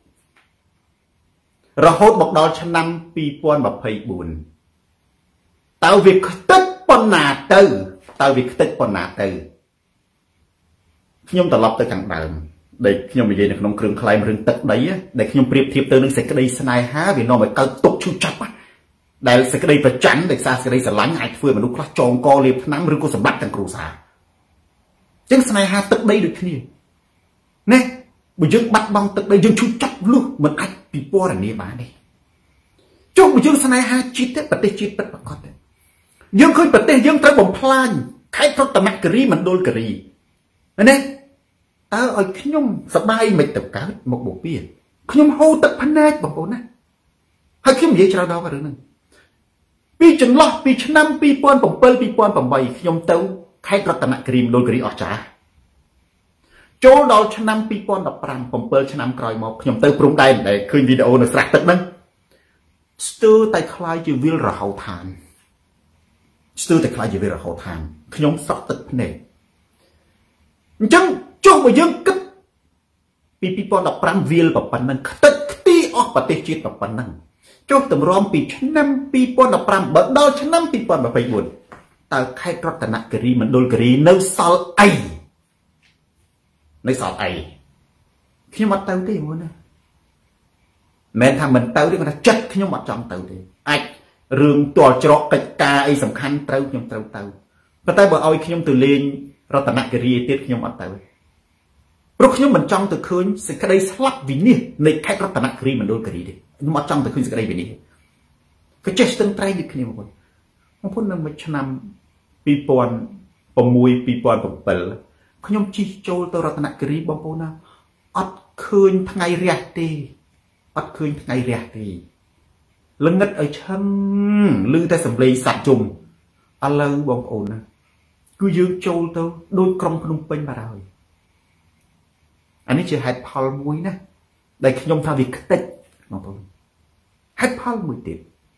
rồi hốt bọc đó chăn năm bị bọn bập hay buồn tao việc tích bọn nà tư tao việc tích bọn nà tư nhung tập lọc tới càng đờm để nhung bây giờ nó không kêu khai mà rừng tích đấy để nhung priệp thiệp từ nó sẽ cái đây snai há vì nó mới cao tục chú chặt đại sẽ cái đây phải tránh để xa sẽ đây sẽ lánh hại phương mà lúc đó tròn co liệp nắng rừng có sẽ bắt thằng cừu xà chứ snai há tích đấy được kia nè bây giờ bắt băng tích đây dương chú chặt luôn mình ai bị po là nè bà này cho bây giờ snai há chít đấy bật tê chít bật bật con đấy dương khơi bật tê dương tới bồng plan khai thốt tầm nặng kiri mình đôi kiri nè tao ở nhung sập bay mệt tập cá một bộ bia nhung hô tập phanh nát bằng bộ nè hay khi mình dễ cho đó vào đó pi chân lót pi chân năm pi pon bằng pơ pi pon bằng bầy nhung tàu khai trật tận kìm đôi kìm ở trả chỗ đó chân năm pi pon đập ram bằng pơ chân năm còi một nhung tàu prung đây để khơi video nó sạc tận nè stir tay khai chữ viên là hậu thàn stir tay khai chữ viên là hậu thàn nhung sọc tận này chẳng cho mà dương kích pi pi pon đập ram viên bằng phần năng tích tí óc và tê chết bằng phần năng cho tầm rom pi chân năm pi pon đập ram bật đo chân năm pi pon và phải buồn tao khai trọt tận nặng kiri mình đôi kiri nấu sal ai nấu sal ai khi mà tao thế muốn nè mẹ thằng mình tao đi mà chất khi mà trong tao thế ai rương tòa trọ cách ca ấy sầm khăn tao nhom tao tao và tao bảo oi khi nhom từ lên rồi tận nặng kiri tiết khi nhom tao lúc khi mình trong từ khơi sẽ cái đây slap vì nè này khai trọt tận nặng kiri mình đôi kiri đi nhưng mà trong từ khơi sẽ cái đây vì nè cái chết từng trai được khi mà một một phút năm mấy năm pi pon bầm mùi pi pon bầm bẩn khi nhom chi trôi tao tận nặng kiri bom pon na ắt khơi ngày rẹt đi ắt khơi ngày rẹt đi lưng ngất ở chân lư tay sầm lì sạt trùng alo bom ồn cứ dương trôi tao đôi còng không pin mà rồi anh ấy chỉ hạt phal muối nè đây nhom thao việc tích mà thôi hạt phal muối tiệt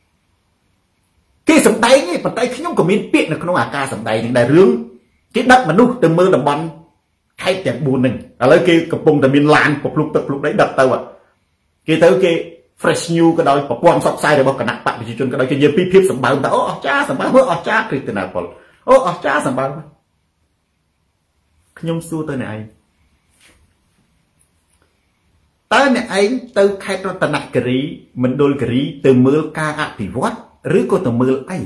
cái sầm tay này bàn tay nhom của miền biển là nó à ca sầm tay những đại rương cái đất mà nuốt từ mưa làm bắn hay chặt buồn này à lấy kia cặp bông từ miền lan cặp lục tập lục đấy đập tao à kia tới kia fresh new cái đôi cặp quan sọc sai rồi bao cả nặng bạn bị chôn cái đôi cho nhiều pip pip sầm bao tao ô cha sầm bao ô cha cái từ nào còn ô cha sầm bao nhom xua tới này tới này anh từ khai ra tận nặng kiri mình đôi kiri từ mưa ca áp thì vót rưỡi có từ mưa ấy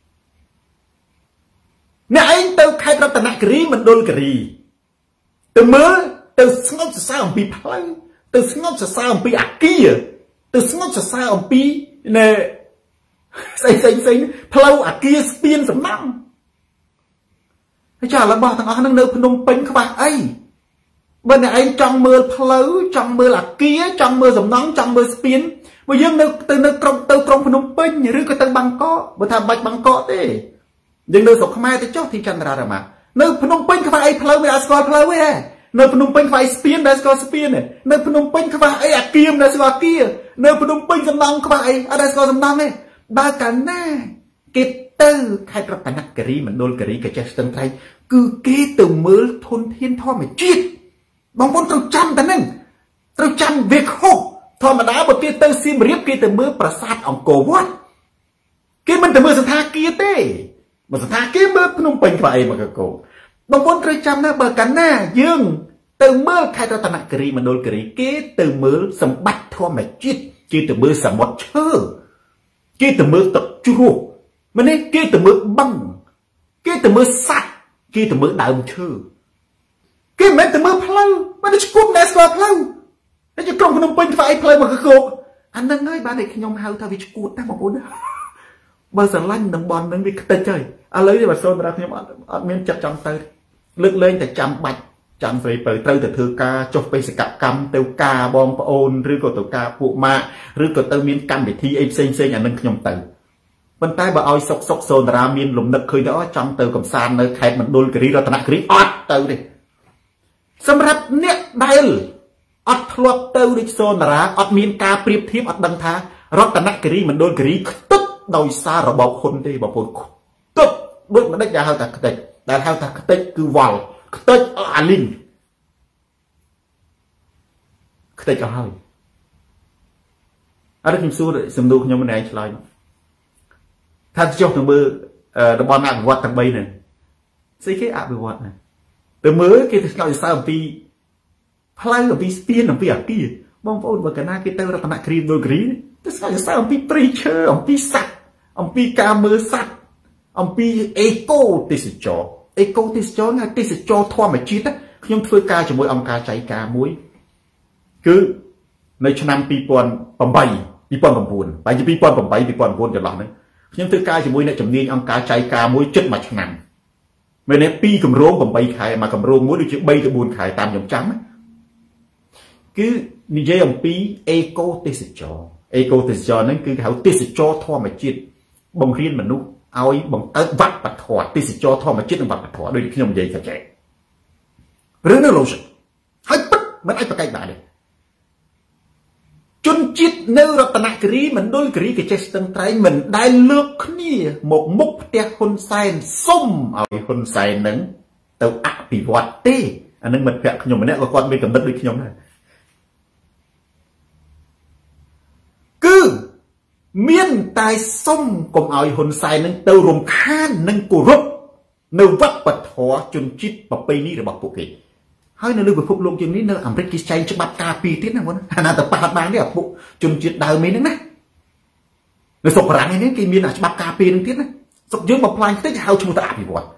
này anh từ khai ra tận nặng kiri mình đôi kiri từ mưa từ ngóc sa sao bị phơi từ ngóc sa sao bị ác kia từ ngóc sa sao bị nè xây xây xây phơi ác kia spiên sầm năm cái chả là bao thằng anh đang nợ phun pin các bạn ấy bên này anh trong mưa phơi trong mưa là kia trong mưa dầm nóng trong mưa spiên bây giờ nợ từ nợ trong từ trong phun pin như cái từ bằng có bữa tham bạch bằng có thế nhưng nợ sọc Khmer thì chốt thì chẳng ra rồi mà nợ phun pin các bạn ấy phơi với ascol phơi với nợ phun pin phải spiên để ascol spiên này nợ phun pin các bạn ấy à kim để ascol kia nợ phun pin dầm nóng các bạn ấy à ascol dầm nóng này ba cái nè cái từ khai trật tận nặng kiri mình đôi kiri cái chết từng thay cứ kế từ mưa thôn thiên tho mà chết bóng bốn tàu trăm tấn nè tàu trăm việc khô thôi mà đá một kia từ sim riếp kia từ mưa prasad ông cổ vót kia mình từ mưa tha kia tê mà tha kia mưa không bình vậy mà cái cổ bóng bốn tàu trăm na bờ cắn na dương từ mưa khai trật tận nặng kiri mình đôi kiri kế từ mưa sầm bạch tho mà chết kia từ mưa sầm một chơ kia từ mưa tập chu mà nên kia từ mưa băng kia từ mưa sạch kia từ mưa đào chơ kia mấy từ mưa phơi mà nó cút nè sao phơi nó chỉ trong cái nông phải phơi mà cái cột anh đang nói bạn này khi nhom hao tao vì cút ta một bốn bao giờ lanh đồng bòn đang bị tê chơi à lấy đi mà xôn ra nhom ăn miếng chặt trong tay lướt lên tại chăm bạch chăm về tới tới từ thư ca cho bây sẽ cặp cam tiêu ca bom ôn rư cổ tiêu ca phụ ma rư cổ tiêu miếng cam để thi em xinh xinh anh đang nhom từ bên tay bà oi sọc sọc xôn ra miếng lùm nực khơi đó trong từ cầm san nơi khai mình đôi cái ra tận cái ót từ điสำหรับเนี่ยได้อดทลบเต้าดิโซนระอดมีนกาเปรียบเทียบอดดังท้ารถตะนักกรีมันโดนกรีตึ๊ดโดยซาระบบคนที่บอกคนตึ๊ดด้วยมันได้ยาเท่าแต่เด็กដែលហៅថាខ្ទេចគឺវល់ខ្ទេចអស់អាលីងខ្ទេចអស់ហើយអត់ខ្ញុំសួរសំណួរខ្ញុំម្នាក់ឆ្លើយថាចុះទៅមើលតំបន់អភិវឌ្ឍទាំងបីហ្នឹងស្អីគេអភិវឌ្ឍណាទៅមើលគេទៅឆ្លើយសើអំពីផ្លូវអំពីស្ពានអំពីអាគារបងប្អូនបើកាលណាគេទៅរតនគិរីដូលគិរីទៅឆ្លើយសើអំពីព្រៃឈើអំពីសត្វអំពីការមើលសត្វអំពីអេកូទេសចរអេកូទេសចរណាទេសចរធម្មជាតិខ្ញុំធ្វើការជាមួយអង្គការចៃការមួយគឺនៅឆ្នាំពីរពាន់ប្រាំពីរពាន់ប្រាំបួនបែរជាពីរពាន់ប្រាំពីរពាន់ប្រាំបួនចន្លោះហ្នឹងខ្ញុំធ្វើការជាមួយអ្នកជំនាញអង្គការចៃការមួយជិតមួយឆ្នាំមែនទេពីរគម្រោងប្រាំខែមកគម្រោងមួយដូចជាបីទៅបួនខែតាមខ្ញុំចាំគឺនិយាយអំពីអេកូទេសចរអេកូទេសចរហ្នឹងគឺគេហៅទេសចរធម្មជាតិបង្រៀនមនុស្សឲ្យបង្កើតវប្បធម៌ទេសចរធម្មជាតិនិងវប្បធម៌ដូចខ្ញុំនិយាយថាចេះរឿងនោះ logic ហើយពិតមិនអាចប្រកែកបានទេជនជាតិនៅរតនគិរីមណ្ឌលគិរីកចេះស្ទឹងត្រែងមិនដែលលើកគ្នាមកមុខផ្ទះហ៊ុនសែនសុំឲ្យហ៊ុនសែននឹងទៅអភិវឌ្ឍទេអានឹងមិត្តភក្តិខ្ញុំម្នាក់ក៏គាត់មានកំណត់ដូចខ្ញុំដែរគឺមានតែសុំកុំឲ្យហ៊ុនសែននឹងទៅរំខាននិងគោរពនៅវប្បធម៌ជនជាតិប្រពៃណីរបស់ពួកគេហើយនៅលើពិភពលោកយើងនេះនៅអាមេរិកគេចែងច្បាប់ការពារទៀតណាបងអាណាទៅប៉ះបានទេអាពួកជនជាតិដើមនេះណានៅស្រុកបារាំងនេះគេមានច្បាប់ការពារនឹងទៀតណាស្រុកយើងមកផ្លាញតិចហៅឈ្មោះទៅអភិវឌ្ឍ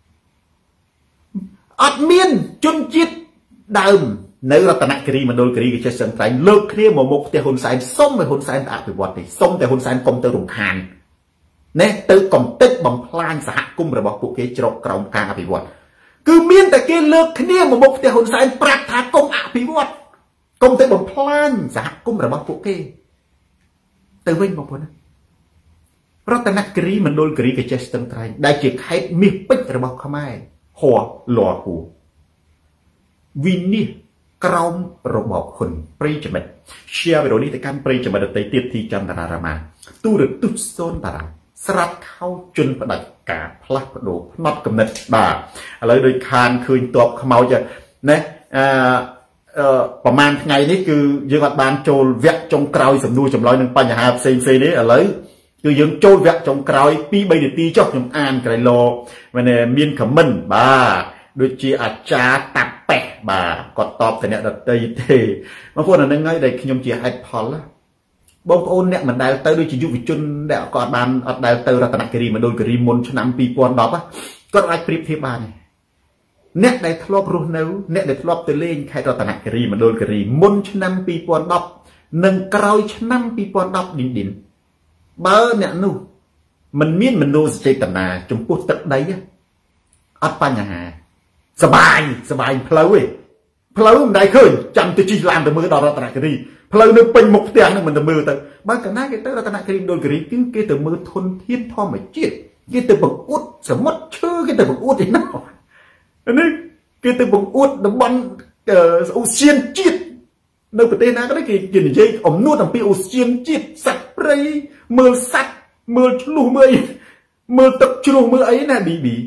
អត់មានជនជាតិដើមនៅរតនគិរីមណ្ឌលគិរីកចេះស្ទឹងត្រែងលើកគ្នាមកមុខផ្ទះហ៊ុនសែនសុំឲ្យហ៊ុនសែនទៅអភិវឌ្ឍទេសុំតែហ៊ុនសែនកុំទៅរំខានណែទៅកំទេចបំផ្លាញសហគមន៍របស់ពួកគេជ្រកក្រោមការអភិវឌ្ឍគឺមានតែគេលើកគ្នាមកមុខផ្ទះហ៊ុនសែនប្រាប់ថាកុំអភិវឌ្ឍកុំទៅបំផ្លាញសហគមន៍របស់ពួកគេទៅវិញបងប្អូនរតនគិរីមណ្ឌលគិរីកចេះស្ទឹងត្រែងដែលជាខេត្តមាសពេជ្ររបស់ខ្មែរហួរល័ហួរវិនិច្ឆ័យក្រោមរបបហ៊ុនប្រិយមិត្ត share វីដេអូនេះទៅកាន់ប្រិយមិត្តដទៃទៀតទីចន្ទរារាមាទូរទស្សន៍សូនតារាស្រាប់ខោជន់ផ្ដាច់ការផ្លាស់ប្ដូរផ្នត់កំណត់បាទឥឡូវដូចខានឃើញតបខ្មោចណាអឺប្រហែលថ្ងៃនេះគឺយើងអត់បានចូលវគ្គចុងក្រោយសំណួរចម្លើយនឹងបញ្ហាផ្សេងផ្សេងនេះឥឡូវគឺយើងចូលវគ្គចុងក្រោយពីរបីនាទីចុះខ្ញុំអានក្រៃឡមានខមមិនបាទដូចជាអាចារ្យតាប៉េះបាទគាត់តបទៅអ្នកដតីទេបងប្អូនអានឹងហើយដែលខ្ញុំជាហេតុផលបងប្អូនអ្នកមិនដែលទៅដូចជាយុវជនដែលគាត់បានអត់ដែលទៅរតនគិរីមណ្ឌលគិរីមុនឆ្នាំពីរពាន់ដប់គាត់អាចប្រៀបធៀបបានអ្នកដែលធ្លាប់រស់នៅអ្នកដែលធ្លាប់ទៅលេងខេត្តរតនគិរីមណ្ឌលគិរីមុនឆ្នាំពីរពាន់ដប់និងក្រោយឆ្នាំពីរពាន់ដប់ឌីនឌីនបើអ្នកនោះមិនមានមនោសញ្ចេតនាចំពោះទឹកដីអត់បញ្ហាសបាយសបាយផ្លូវឯងផ្លូវមិនដែលឃើញចាំទៅជិះឡានទៅមើលដល់រតនគិរីផ្លូវនៅពេញមុខផ្ទះនឹងមិនទៅមើលទៅបើកាលណាគេទៅរតនគិរីមណ្ឌលគិរីគឺគេទៅមើលធនធានធម្មជាតិគេទៅបង្អួតសមុទ្រឈើគេទៅបង្អួតឯណានេះគេទៅបង្អួតតំបន់អូសៀនជាតិនៅប្រទេសណាក៏ដោយគេគេនិយាយអំណួតអំពីអូសៀនជាតិសត្វព្រៃមើលសត្វមើលឆ្លុះមើលអីមើលទឹកជ្រោះមើលអីណាប៊ីប៊ី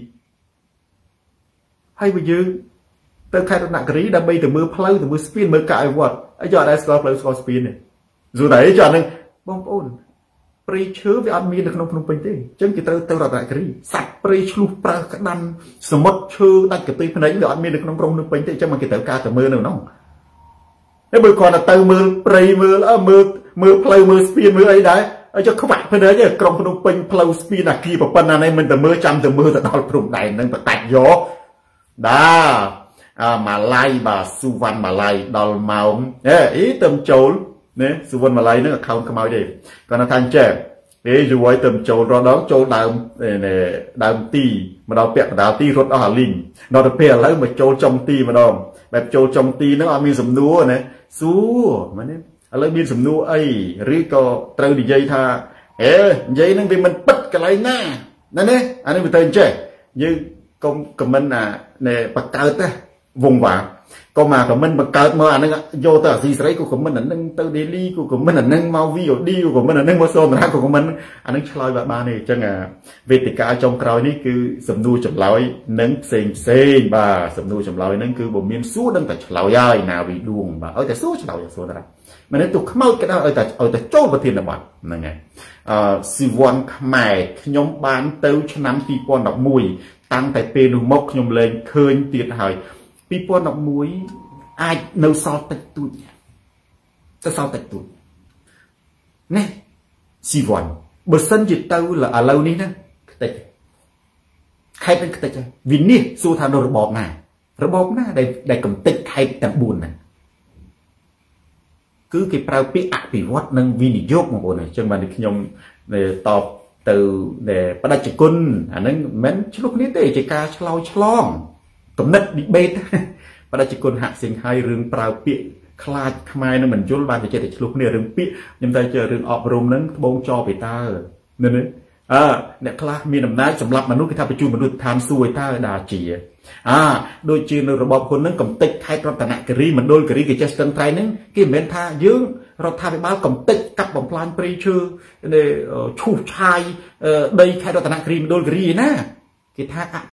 ហើយបើយើងទៅខេត្តរតនគិរីដើម្បីទៅមើលផ្លូវទៅមើលស្ពានមើលការអភិវឌ្ឍអីចុះអត់ដែលស្គាល់ផ្លូវស្គាល់ស្ពានទេយល់តែចុះហ្នឹងបងប្អូនព្រៃឈើវាអត់មាននៅក្នុងភ្នំពេញទេអញ្ចឹងគេត្រូវទៅរតនគិរីសត្វព្រៃឆ្លុះប្រើក្តាន់សមុទ្រឈើដាច់កន្ទុយភ្នែកវាអត់មាននៅក្នុងក្រុងភ្នំពេញទេអញ្ចឹងមកគេត្រូវការទៅមើលនៅក្នុងហើយបើគាត់ទៅមើលព្រៃមើលអើមើលមើលផ្លូវមើលស្ពានមើលអីដែរហើយចុះខ្វាក់ភ្នែកទេក្រុងភ្នំពេញផ្លូវស្ពានអាគីប្រប៉ុណ្ណានេះមិនទៅមើលចាំទៅមើលទៅដល់ព្រំដែនហ្នឹងបតាច់យកដាអាម៉ាឡៃបាទសុវណ្ណម៉ាឡៃដល់ម៉ោងអេអីទៅចូលណាសុវណ្ណម៉ាឡៃហ្នឹងអកោនខ្មោចទេគាត់ថាអញ្ចឹងអេយូរឲ្យទៅចូលរដងចូលដើមដើមទីមកដល់ពាក់កណ្ដាលទីរត់អស់អាលីងដល់ទៅពេលឥឡូវមកចូលចុងទីម្ដងបែបចូលចុងទីហ្នឹងអត់មានសំណួរណាសួរមែនទេឥឡូវមានសំណួរអីឬក៏ត្រូវនិយាយថាអេនិយាយហ្នឹងវាមិនពិតកន្លែងណាណានេះអានេះវាទៅអញ្ចឹងយើងកុំខមមិនអាបកើតណា vùng và có mà của mình mà cợt mà anh vô tới gì đấy của mình là nâng từ daily của mình là nâng mau video đi của mình là nâng một số mà của mình anh ấy chơi và ba này chẳng à về tất cả trong cõi này cứ sầm nuôi chậm lối nâng xinh xinh và sầm nuôi chậm lối nâng cứ bộ miên suốt đang tại lối ai nào bị đuông và ở tại suốt lối số đó mà nếu tụi khmer cái đó ở tại ở tại chỗ và thiên là bọn này này si vòn khmer nhóm bán tới năm pi pon đọc mùi tăng tại pê nụ mốc nhóm lên khơi tiệt hỏi pi pon đọc mùi ai nấu sao tạch tụi sao sao tạch tụi nè si vòn bờ sân dịch tao là ở lâu ní nè tạch khai bên tạch vì nè xu thà đồ bọt này rồi bọt na đây đây cầm tạch khai tầm buồn này cứ cái prao pi ạc pi vót nâng vi nị dốc một bộ này chân mà được nhom để tọp từ để bắt đặt chữ quân anh nâng mến lúc nít để chỉ ca chlau chlong tụm nứt bị bê bắt đặt chữ quân hạ sinh hai rừng prao pi khai khai nó mình chốt ban để chơi để lúc này rừng pi nhưng ta chơi rừng ọp rôm nâng bông cho bị ta nên đấy à nè khai mi nằm nái sầm lập mà nút cái tháp chu mà nút tham xuôi ta đà chỉ à đôi chi nó rồi bọcคนนั้นcầm tích hay trong tận cái ri mình đôi cái ri cái chất tân thái nứng cái men tha dương rồi thaไปบ้านcầm tích cặp bằng plan pre chưa để chu chai đây hay trong tận cái ri mình đôi cái ri na cái tha